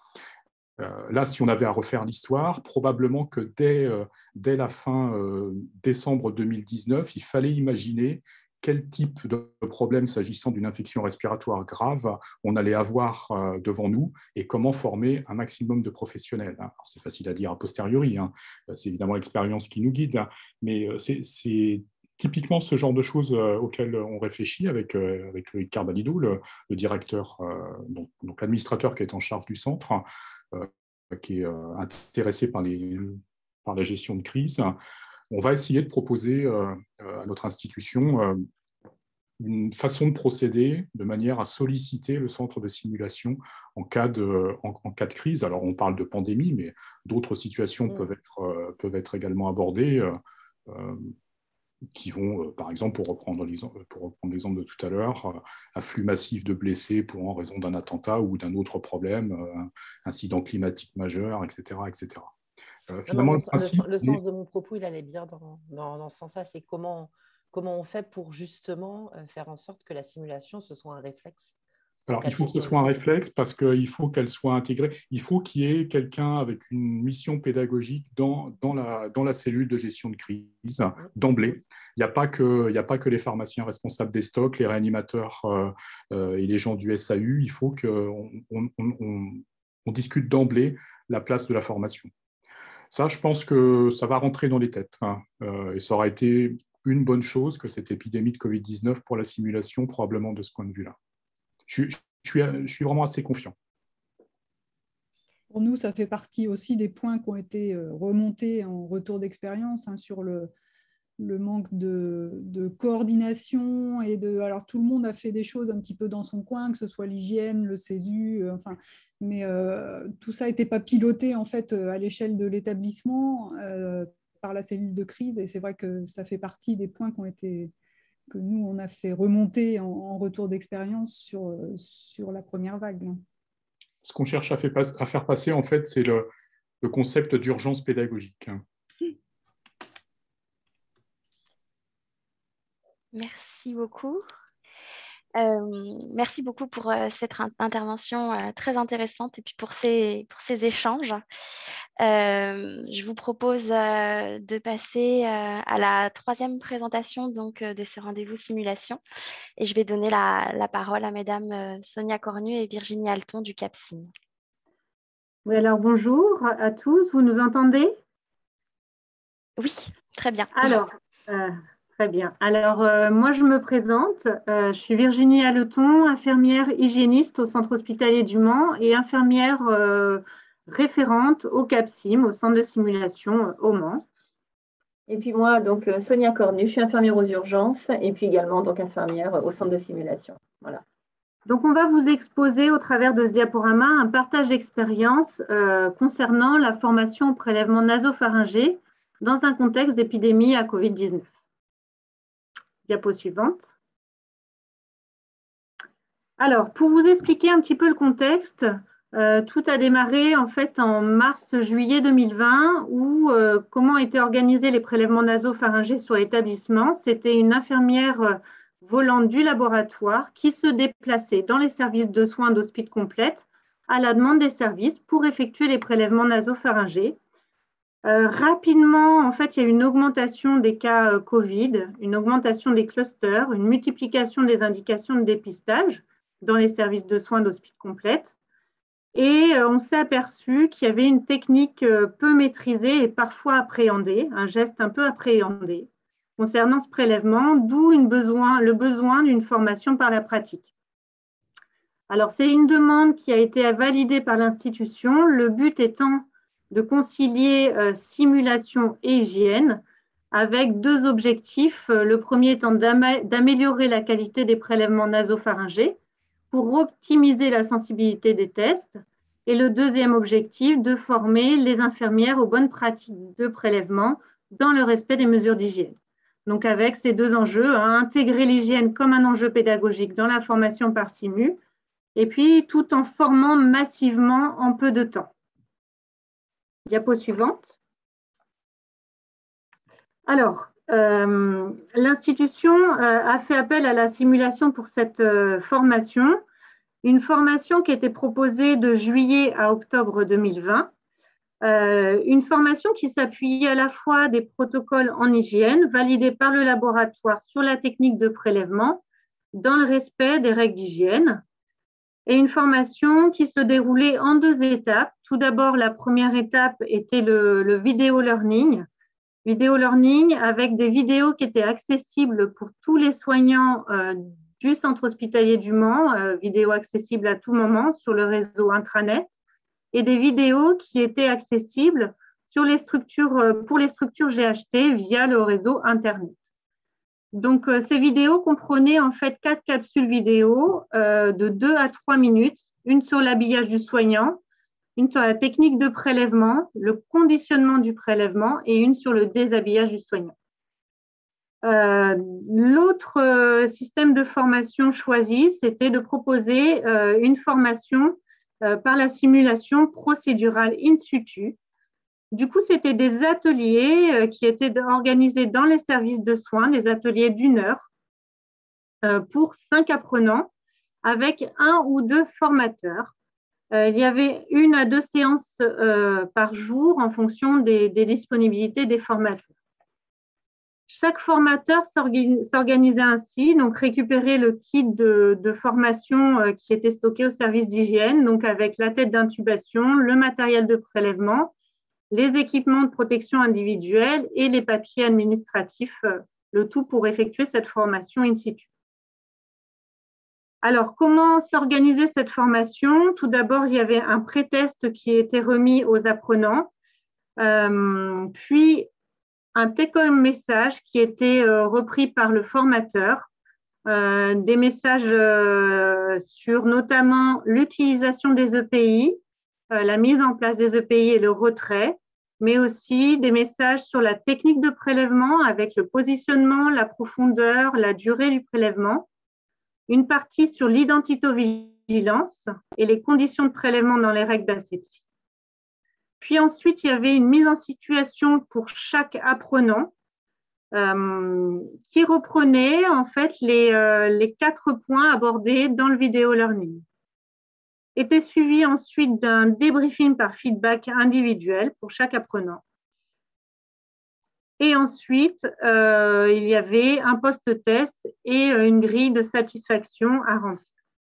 S5: Là, si on avait à refaire l'histoire, probablement que dès la fin décembre 2019, il fallait imaginer quel type de problème, s'agissant d'une infection respiratoire grave, on allait avoir devant nous et comment former un maximum de professionnels. C'est facile à dire a posteriori, hein. C'est évidemment l'expérience qui nous guide, mais c'est typiquement ce genre de choses auxquelles on réfléchit avec Loïc Carballido, le directeur, donc l'administrateur qui est en charge du centre, qui est intéressé par la gestion de crise. On va essayer de proposer à notre institution une façon de procéder de manière à solliciter le centre de simulation en cas de crise. Alors, on parle de pandémie, mais d'autres situations peuvent être également abordées, qui vont, par exemple, pour reprendre l'exemple de tout à l'heure, afflux massif de blessés en raison d'un attentat ou d'un autre problème, incident climatique majeur, etc., etc.
S3: Finalement, le sens de mon propos, il allait bien dans ce sens-là. C'est comment on fait pour justement faire en sorte que la simulation, ce soit un réflexe.
S5: Alors, il faut que ce soit un réflexe parce qu'il faut qu'elle soit intégrée. Il faut qu'il y ait quelqu'un avec une mission pédagogique dans la cellule de gestion de crise d'emblée. Il n'y a pas que les pharmaciens responsables des stocks, les réanimateurs et les gens du SAU. Il faut qu'on discute d'emblée la place de la formation. Ça, je pense que ça va rentrer dans les têtes. Et ça aura été une bonne chose que cette épidémie de Covid-19 pour la simulation, probablement de ce point de vue-là. Je suis vraiment assez confiant.
S4: Pour nous, ça fait partie aussi des points qui ont été remontés en retour d'expérience sur le manque de coordination alors tout le monde a fait des choses un petit peu dans son coin, que ce soit l'hygiène, le CESU, mais tout ça n'était pas piloté en fait à l'échelle de l'établissement par la cellule de crise, et c'est vrai que ça fait partie des points que nous on a fait remonter en retour d'expérience sur la première vague.
S5: Ce qu'on cherche à faire passer, en fait, c'est le concept d'urgence pédagogique.
S2: Merci beaucoup. Merci beaucoup pour cette intervention très intéressante et puis pour ces échanges. Je vous propose de passer à la troisième présentation donc, de ces rendez-vous simulation. Et je vais donner la parole à mesdames Sonia Cornu et Virginie Alton du CAPSIM.
S6: Oui, alors bonjour à tous, vous nous entendez?
S2: Oui, très bien.
S6: Alors, très bien. Alors, moi, je me présente. Je suis Virginie Alton, infirmière hygiéniste au centre hospitalier du Mans et infirmière référente au CAPSIM, au centre de simulation au Mans.
S7: Et puis moi, donc Sonia Cornu, je suis infirmière aux urgences et puis également donc infirmière au centre de simulation. Voilà.
S6: Donc, on va vous exposer au travers de ce diaporama un partage d'expérience concernant la formation au prélèvement nasopharyngé dans un contexte d'épidémie à Covid-19. Diapo suivante. Alors, pour vous expliquer un petit peu le contexte, tout a démarré en fait en mars-juillet 2020 où comment étaient organisés les prélèvements nasopharyngés sur l'établissement. C'était une infirmière volante du laboratoire qui se déplaçait dans les services de soins d'hospice complète à la demande des services pour effectuer les prélèvements nasopharyngés. Rapidement, en fait, il y a eu une augmentation des cas Covid, une augmentation des clusters, une multiplication des indications de dépistage dans les services de soins d'hospice complète. Et on s'est aperçu qu'il y avait une technique peu maîtrisée et parfois appréhendée, un geste un peu appréhendé concernant ce prélèvement, d'où le besoin d'une formation par la pratique. Alors, c'est une demande qui a été validée par l'institution, le but étant de concilier simulation et hygiène avec deux objectifs. Le premier étant d'améliorer la qualité des prélèvements nasopharyngés pour optimiser la sensibilité des tests. Et le deuxième objectif, de former les infirmières aux bonnes pratiques de prélèvement dans le respect des mesures d'hygiène. Donc, avec ces deux enjeux, intégrer l'hygiène comme un enjeu pédagogique dans la formation par simu, et puis tout en formant massivement en peu de temps. Diapo suivante. Alors, l'institution a fait appel à la simulation pour cette formation, une formation qui était proposée de juillet à octobre 2020, une formation qui s'appuyait à la fois des protocoles en hygiène validés par le laboratoire sur la technique de prélèvement dans le respect des règles d'hygiène, et une formation qui se déroulait en deux étapes. Tout d'abord, la première étape était le vidéo learning avec des vidéos qui étaient accessibles pour tous les soignants du centre hospitalier du Mans, vidéos accessibles à tout moment sur le réseau intranet, et des vidéos qui étaient accessibles pour les structures GHT via le réseau Internet. Donc, ces vidéos comprenaient en fait 4 capsules vidéo de 2 à 3 minutes, une sur l'habillage du soignant, une sur la technique de prélèvement, le conditionnement du prélèvement et une sur le déshabillage du soignant. L'autre système de formation choisi, c'était de proposer une formation par la simulation procédurale in situ. Du coup, c'était des ateliers qui étaient organisés dans les services de soins, des ateliers d'1 heure pour 5 apprenants avec 1 ou 2 formateurs. Il y avait 1 à 2 séances par jour en fonction des disponibilités des formateurs. Chaque formateur s'organisait ainsi, donc récupérer le kit de formation qui était stocké au service d'hygiène, donc avec la tête d'intubation, le matériel de prélèvement, les équipements de protection individuelle et les papiers administratifs, le tout pour effectuer cette formation in situ. Alors, comment s'organiser cette formation? Tout d'abord, il y avait un pré-test qui était remis aux apprenants, puis un take-home message qui était repris par le formateur, des messages sur notamment l'utilisation des EPI, la mise en place des EPI et le retrait, mais aussi des messages sur la technique de prélèvement avec le positionnement, la profondeur, la durée du prélèvement, une partie sur l'identito-vigilance et les conditions de prélèvement dans les règles d'asepsie. Puis ensuite, il y avait une mise en situation pour chaque apprenant qui reprenait en fait les 4 points abordés dans le vidéo learning. Était suivi ensuite d'un débriefing par feedback individuel pour chaque apprenant. Et ensuite, il y avait un post-test et une grille de satisfaction à remplir.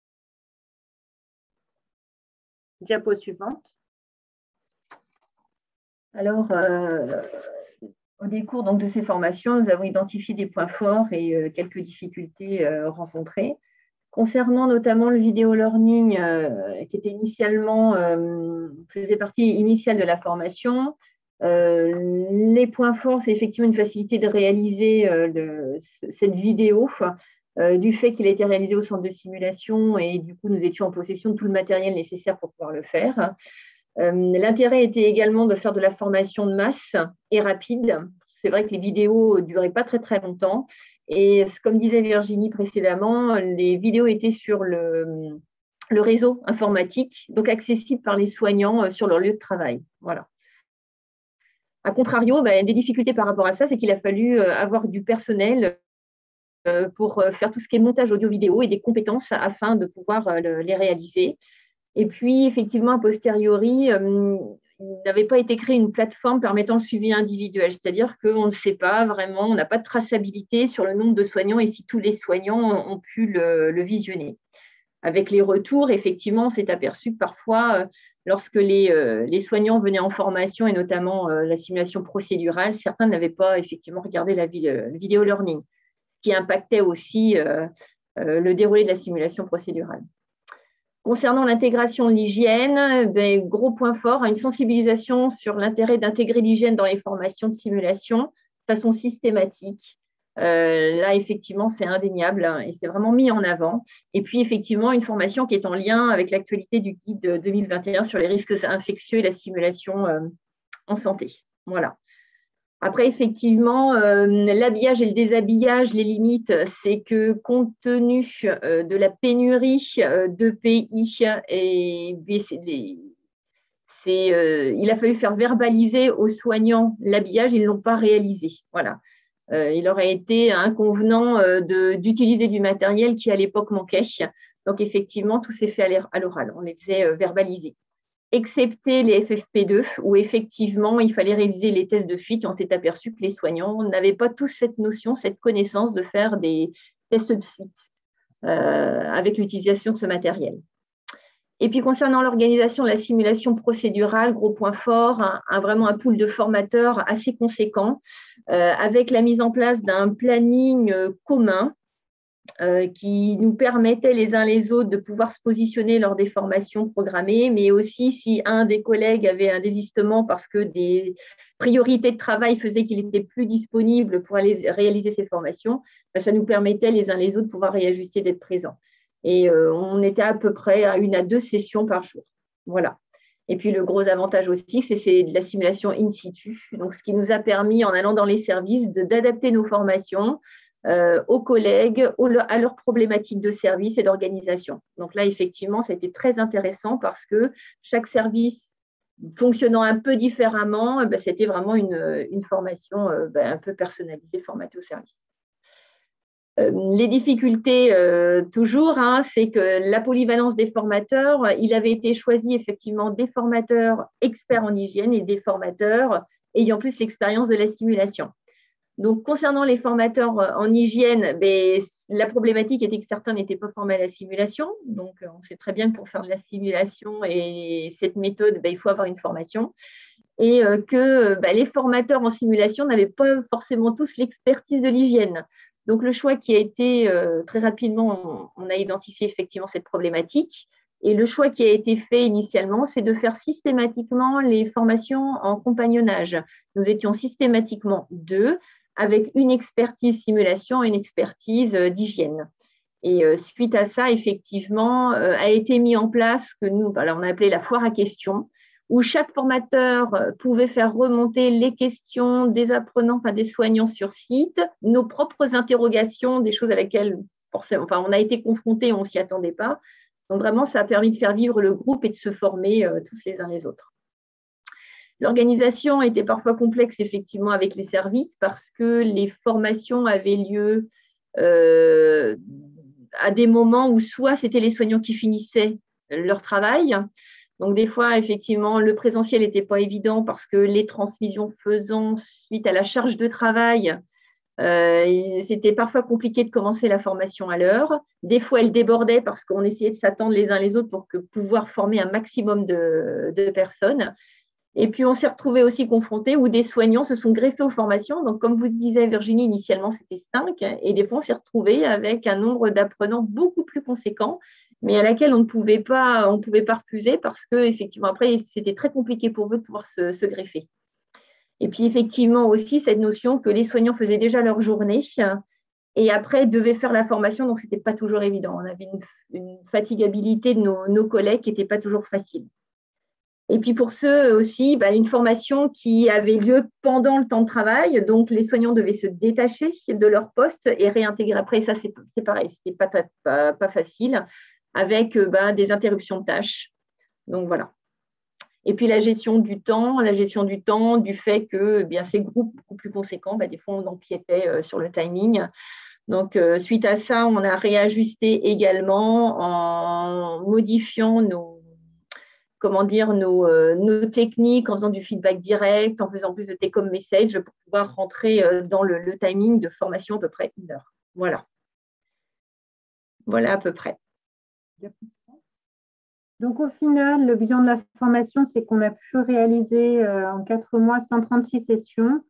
S6: Diapo suivante.
S7: Alors, au décours donc, de ces formations, nous avons identifié des points forts et quelques difficultés rencontrées. Concernant notamment le vidéo learning, qui était initialement, faisait partie initiale de la formation, les points forts, c'est effectivement une facilité de réaliser cette vidéo, du fait qu'il a été réalisé au centre de simulation et du coup, nous étions en possession de tout le matériel nécessaire pour pouvoir le faire. L'intérêt était également de faire de la formation de masse et rapide. C'est vrai que les vidéos ne duraient pas très, très longtemps. Et comme disait Virginie précédemment, les vidéos étaient sur le réseau informatique, donc accessibles par les soignants sur leur lieu de travail. Voilà. A contrario, des difficultés par rapport à ça, c'est qu'il a fallu avoir du personnel pour faire tout ce qui est montage audio-vidéo et des compétences afin de pouvoir les réaliser. Et puis, effectivement, a posteriori, il n'avait pas été créé une plateforme permettant le suivi individuel, c'est-à-dire qu'on ne sait pas vraiment, on n'a pas de traçabilité sur le nombre de soignants et si tous les soignants ont pu le visionner. Avec les retours, effectivement, on s'est aperçu que parfois, lorsque les soignants venaient en formation et notamment la simulation procédurale, certains n'avaient pas effectivement regardé le vidéo learning, qui impactait aussi le déroulé de la simulation procédurale. Concernant l'intégration de l'hygiène, gros point fort, une sensibilisation sur l'intérêt d'intégrer l'hygiène dans les formations de simulation de façon systématique. Là, effectivement, c'est indéniable et c'est vraiment mis en avant. Et puis, effectivement, une formation qui est en lien avec l'actualité du guide 2021 sur les risques infectieux et la simulation en santé. Voilà. Après, effectivement, l'habillage et le déshabillage, les limites, c'est que compte tenu de la pénurie d'EPI, il a fallu faire verbaliser aux soignants l'habillage, ils ne l'ont pas réalisé. Voilà. Il aurait été inconvenant d'utiliser du matériel qui, à l'époque, manquait. Donc, effectivement, tout s'est fait à l'oral. On les faisait verbaliser. Excepté les FFP2, où effectivement, il fallait réviser les tests de fuite. Et on s'est aperçu que les soignants n'avaient pas tous cette notion, cette connaissance de faire des tests de fuite avec l'utilisation de ce matériel. Et puis, concernant l'organisation de la simulation procédurale, gros point fort, vraiment un pool de formateurs assez conséquent, avec la mise en place d'un planning commun qui nous permettait les uns les autres de pouvoir se positionner lors des formations programmées, mais aussi si un des collègues avait un désistement parce que des priorités de travail faisaient qu'il n'était plus disponible pour aller réaliser ces formations, ça nous permettait les uns les autres de pouvoir réajuster, d'être présents. Et on était à peu près à 1 à 2 sessions par jour. Voilà. Et puis, le gros avantage aussi, c'est de la simulation in situ. Donc, ce qui nous a permis, en allant dans les services, d'adapter nos formations aux collègues, à leurs problématiques de service et d'organisation. Donc là, effectivement, ça a été très intéressant parce que chaque service fonctionnant un peu différemment, c'était vraiment une formation un peu personnalisée, formatée au service. Les difficultés, toujours, c'est que la polyvalence des formateurs, il avait été choisi effectivement des formateurs experts en hygiène et des formateurs ayant plus l'expérience de la simulation. Donc, concernant les formateurs en hygiène, la problématique était que certains n'étaient pas formés à la simulation. Donc, on sait très bien que pour faire de la simulation et cette méthode, il faut avoir une formation. et que les formateurs en simulation n'avaient pas forcément tous l'expertise de l'hygiène. Donc, le choix qui a été très rapidement, on a identifié effectivement cette problématique. Et le choix qui a été fait initialement, c'est de faire systématiquement les formations en compagnonnage. Nous étions systématiquement 2, avec une expertise simulation et une expertise d'hygiène. Et suite à ça, effectivement, a été mis en place ce que nous, on a appelé la foire à questions, où chaque formateur pouvait faire remonter les questions des apprenants, des soignants sur site, nos propres interrogations, des choses avec lesquelles forcément, on a été confrontés, on ne s'y attendait pas. Donc vraiment, ça a permis de faire vivre le groupe et de se former tous les uns les autres. L'organisation était parfois complexe, effectivement, avec les services parce que les formations avaient lieu à des moments où soit c'était les soignants qui finissaient leur travail. Donc, des fois, effectivement, le présentiel n'était pas évident parce que les transmissions faisant suite à la charge de travail, c'était parfois compliqué de commencer la formation à l'heure. Des fois, elle débordait parce qu'on essayait de s'attendre les uns les autres pour pouvoir former un maximum de personnes. Et puis, on s'est retrouvés aussi confrontés où des soignants se sont greffés aux formations. Donc, comme vous disait Virginie, initialement, c'était 5. Et des fois, on s'est retrouvés avec un nombre d'apprenants beaucoup plus conséquent, mais à laquelle on ne pouvait pas refuser parce qu'effectivement, après, c'était très compliqué pour eux de pouvoir se greffer. Et puis, effectivement, aussi, cette notion que les soignants faisaient déjà leur journée et après devaient faire la formation, donc ce n'était pas toujours évident. On avait une fatigabilité de nos collègues qui n'était pas toujours facile. Et puis pour ceux aussi, une formation qui avait lieu pendant le temps de travail, donc les soignants devaient se détacher de leur poste et réintégrer après. Ça, c'est pareil, ce n'était pas facile, avec des interruptions de tâches. Donc voilà. Et puis la gestion du temps, du fait que ces groupes beaucoup plus conséquents, des fois on empiétait sur le timing. Donc suite à ça, on a réajusté également en modifiant nos techniques, en faisant du feedback direct, en faisant plus de take-home message pour pouvoir rentrer dans le timing de formation à peu près 1 heure. Voilà. Voilà à peu près.
S6: Donc, au final, le bilan de la formation, c'est qu'on a pu réaliser en 4 mois 136 sessions.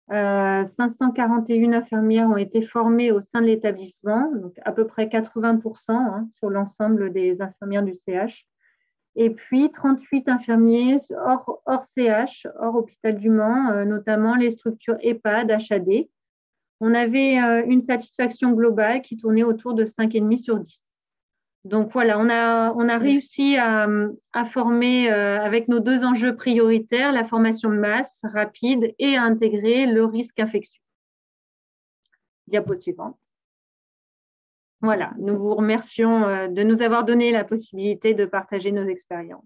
S6: 541 infirmières ont été formées au sein de l'établissement, donc à peu près 80% sur l'ensemble des infirmières du CH. Et puis, 38 infirmiers hors CH, hors hôpital du Mans, notamment les structures EHPAD, HAD. On avait une satisfaction globale qui tournait autour de 5,5 sur 10. Donc, voilà, on a réussi à former avec nos 2 enjeux prioritaires, la formation de masse rapide et à intégrer le risque infectieux. Diapo suivante. Voilà, nous vous remercions de nous avoir donné la possibilité de partager nos expériences.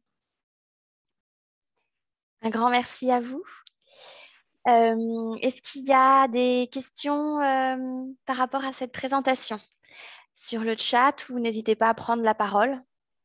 S2: Un grand merci à vous. Est-ce qu'il y a des questions par rapport à cette présentation sur le chat ou n'hésitez pas à prendre la parole?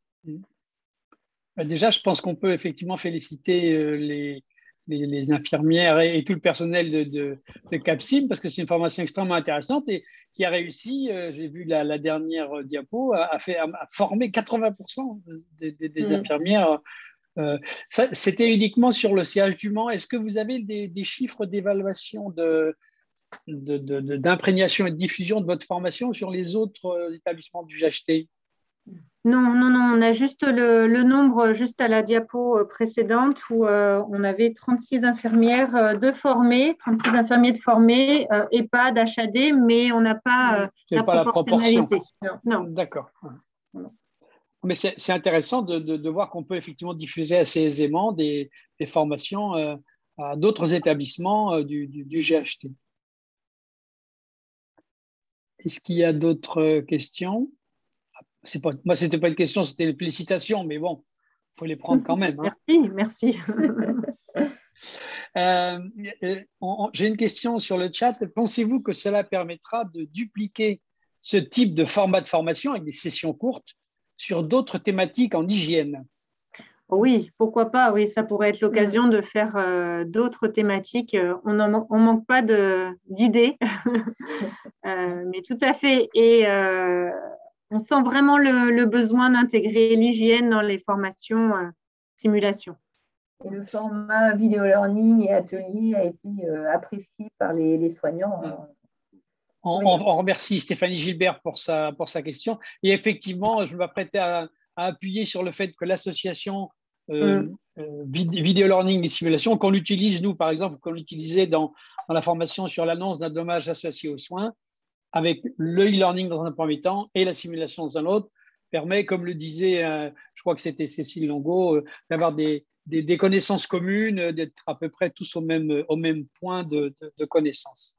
S1: Déjà, je pense qu'on peut effectivement féliciter les infirmières et tout le personnel de CAPCIM parce que c'est une formation extrêmement intéressante et qui a réussi, j'ai vu la dernière diapo, à former 80% des infirmières. C'était uniquement sur le CH du Mans. Est-ce que vous avez des chiffres d'évaluation d'imprégnation et de diffusion de votre formation sur les autres établissements du GHT?
S6: Non, on a juste le nombre juste à la diapo précédente où on avait 36 infirmières de formées, 36 infirmiers de formés, EHPAD, HAD, mais on n'a pas la proportionnalité. Non.
S1: D'accord. Mais c'est intéressant de voir qu'on peut effectivement diffuser assez aisément des formations à d'autres établissements du GHT. Est-ce qu'il y a d'autres questions? Moi, ce n'était pas une question, c'était une félicitation, mais bon, il faut les prendre quand même. Hein.
S6: Merci.
S1: J'ai une question sur le chat. Pensez-vous que cela permettra de dupliquer ce type de format de formation avec des sessions courtes sur d'autres thématiques en hygiène?
S6: Oui, pourquoi pas. Oui, ça pourrait être l'occasion de faire d'autres thématiques. On manque pas d'idées, mais tout à fait. Et on sent vraiment le besoin d'intégrer l'hygiène dans les formations simulation.
S7: Et le format vidéo learning et atelier a été apprécié par les soignants.
S1: On remercie Stéphanie Gilbert pour sa question. Et effectivement, je m'apprêtais à appuyer sur le fait que l'association vidéo learning et simulation, qu'on utilise, nous, par exemple, qu'on utilisait dans la formation sur l'annonce d'un dommage associé aux soins, avec le e-learning dans un premier temps et la simulation dans un autre, permet, comme le disait, je crois que c'était Cécile Longo, d'avoir des connaissances communes, d'être à peu près tous au même point de connaissances.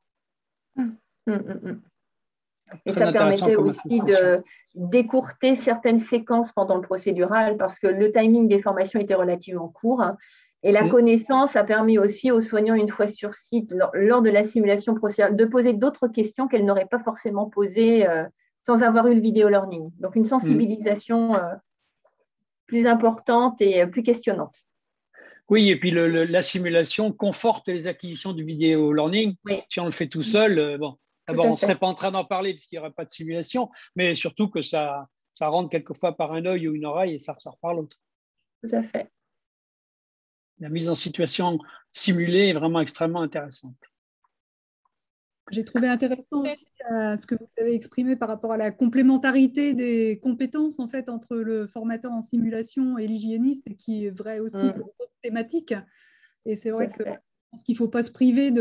S7: Et ça permettait aussi d'écourter certaines séquences pendant le procédural parce que le timing des formations était relativement court. Et la connaissance a permis aussi aux soignants, une fois sur site, lors de la simulation procédurale, de poser d'autres questions qu'elles n'auraient pas forcément posées sans avoir eu le vidéo learning. Donc, une sensibilisation plus importante et plus questionnante.
S1: Oui, et puis la simulation conforte les acquisitions du vidéo learning. Oui. Si on le fait tout seul, bon, d'abord, on ne serait pas en train d'en parler puisqu'il n'y aurait pas de simulation, mais surtout que ça rentre quelquefois par un œil ou une oreille et ça ressort par l'autre.
S7: Tout à fait.
S1: La mise en situation simulée est vraiment extrêmement intéressante.
S4: J'ai trouvé intéressant aussi ce que vous avez exprimé par rapport à la complémentarité des compétences en fait, entre le formateur en simulation et l'hygiéniste, qui est vrai aussi pour d'autres thématiques. Et c'est vrai que je pense qu'il ne faut pas se priver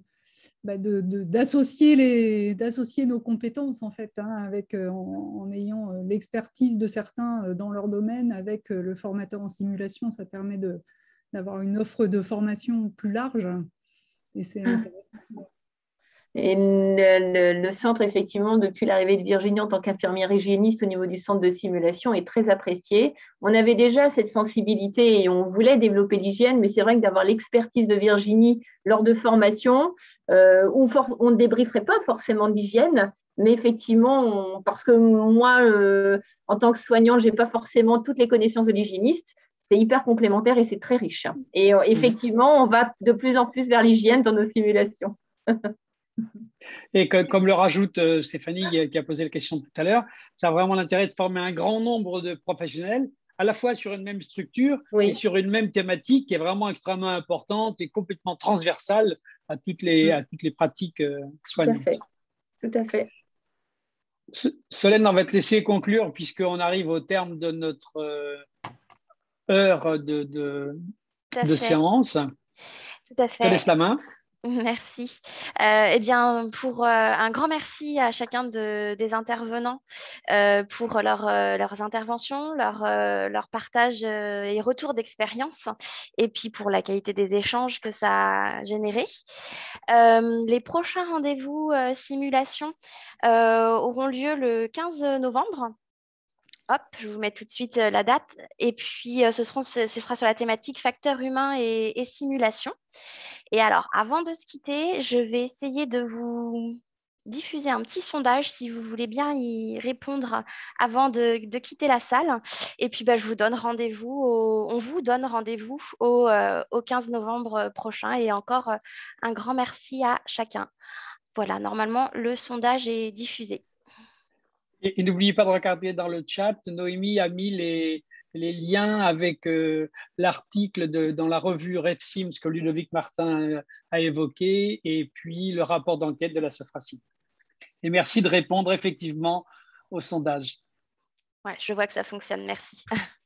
S4: d'associer nos compétences en fait, hein, en ayant l'expertise de certains dans leur domaine avec le formateur en simulation. Ça permet d'avoir une offre de formation plus large. Et c'est intéressant.
S7: Et le centre, effectivement, depuis l'arrivée de Virginie en tant qu'infirmière hygiéniste au niveau du centre de simulation, est très apprécié. On avait déjà cette sensibilité et on voulait développer l'hygiène, mais c'est vrai que d'avoir l'expertise de Virginie lors de formation, où on ne débrieferait pas forcément d'hygiène, mais effectivement, parce que moi, en tant que soignant, je n'ai pas forcément toutes les connaissances de l'hygiéniste. C'est hyper complémentaire et c'est très riche. Et effectivement, on va de plus en plus vers l'hygiène dans nos simulations.
S1: Et comme le rajoute Stéphanie qui a posé la question tout à l'heure, ça a vraiment l'intérêt de former un grand nombre de professionnels, à la fois sur une même structure et sur une même thématique qui est vraiment extrêmement importante et complètement transversale à toutes les pratiques soignantes.
S7: Tout à fait.
S1: Solène, on va te laisser conclure puisqu'on arrive au terme de notre heure de séance.
S2: Tout à fait.
S1: Je te laisse la main.
S2: Merci. Eh bien, pour un grand merci à chacun des intervenants pour leurs interventions, leur partage et retour d'expérience, et puis pour la qualité des échanges que ça a généré. Les prochains rendez-vous simulation auront lieu le 15 novembre. Hop, je vous mets tout de suite la date. Et puis, ce sera sur la thématique facteurs humains et simulation. Et alors, avant de se quitter, je vais essayer de vous diffuser un petit sondage si vous voulez bien y répondre avant de quitter la salle. Et puis, je vous donne rendez-vous on vous donne rendez-vous au 15 novembre prochain. Et encore un grand merci à chacun. Voilà, normalement, le sondage est diffusé.
S1: Et n'oubliez pas de regarder dans le chat, Noémie a mis les liens avec l'article dans la revue REPSIM, ce que Ludovic Martin a évoqué, et puis le rapport d'enquête de la Sofrasim. Et merci de répondre effectivement au sondage.
S2: Ouais, je vois que ça fonctionne, merci.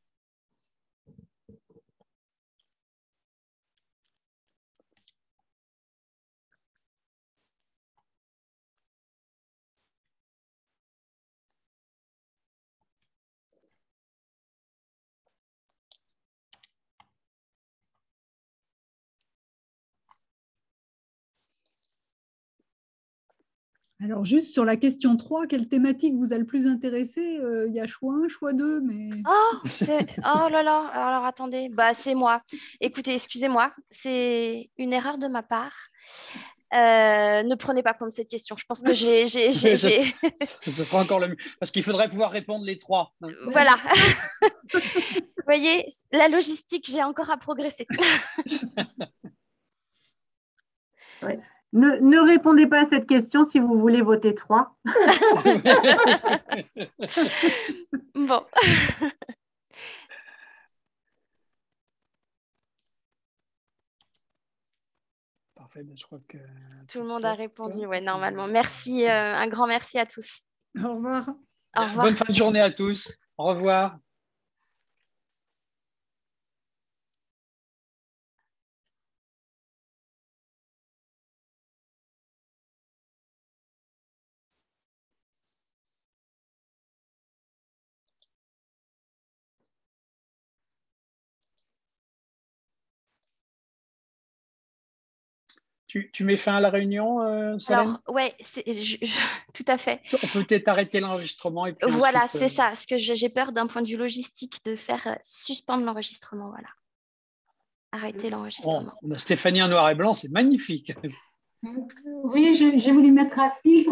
S4: Alors, juste sur la question 3, quelle thématique vous a le plus intéressé? Il y a choix 1, choix 2, mais…
S2: Oh là là, alors attendez, c'est moi. Écoutez, excusez-moi, c'est une erreur de ma part. Ne prenez pas compte de cette question. Je pense que j'ai…
S1: Ce sera encore le mieux, parce qu'il faudrait pouvoir répondre les trois.
S2: Voilà. Vous voyez, la logistique, j'ai encore à progresser.
S6: Ouais. Ne répondez pas à cette question si vous voulez voter 3.
S2: Bon.
S1: Je crois que
S2: tout le monde a répondu, ouais, normalement. Merci, un grand merci à tous.
S4: Au revoir.
S2: Au revoir.
S1: Bonne fin de journée à tous. Au revoir. Tu mets fin à la réunion, Solène?
S2: Alors, ouais, tout à fait.
S1: On peut peut-être arrêter l'enregistrement et puis
S2: Voilà,
S1: ensuite,
S2: c'est ça. Parce que j'ai peur d'un point de vue logistique de faire suspendre l'enregistrement. Voilà. Arrêter l'enregistrement.
S1: On a Stéphanie en noir et blanc, c'est magnifique.
S8: Oui, j'ai voulu mettre un filtre.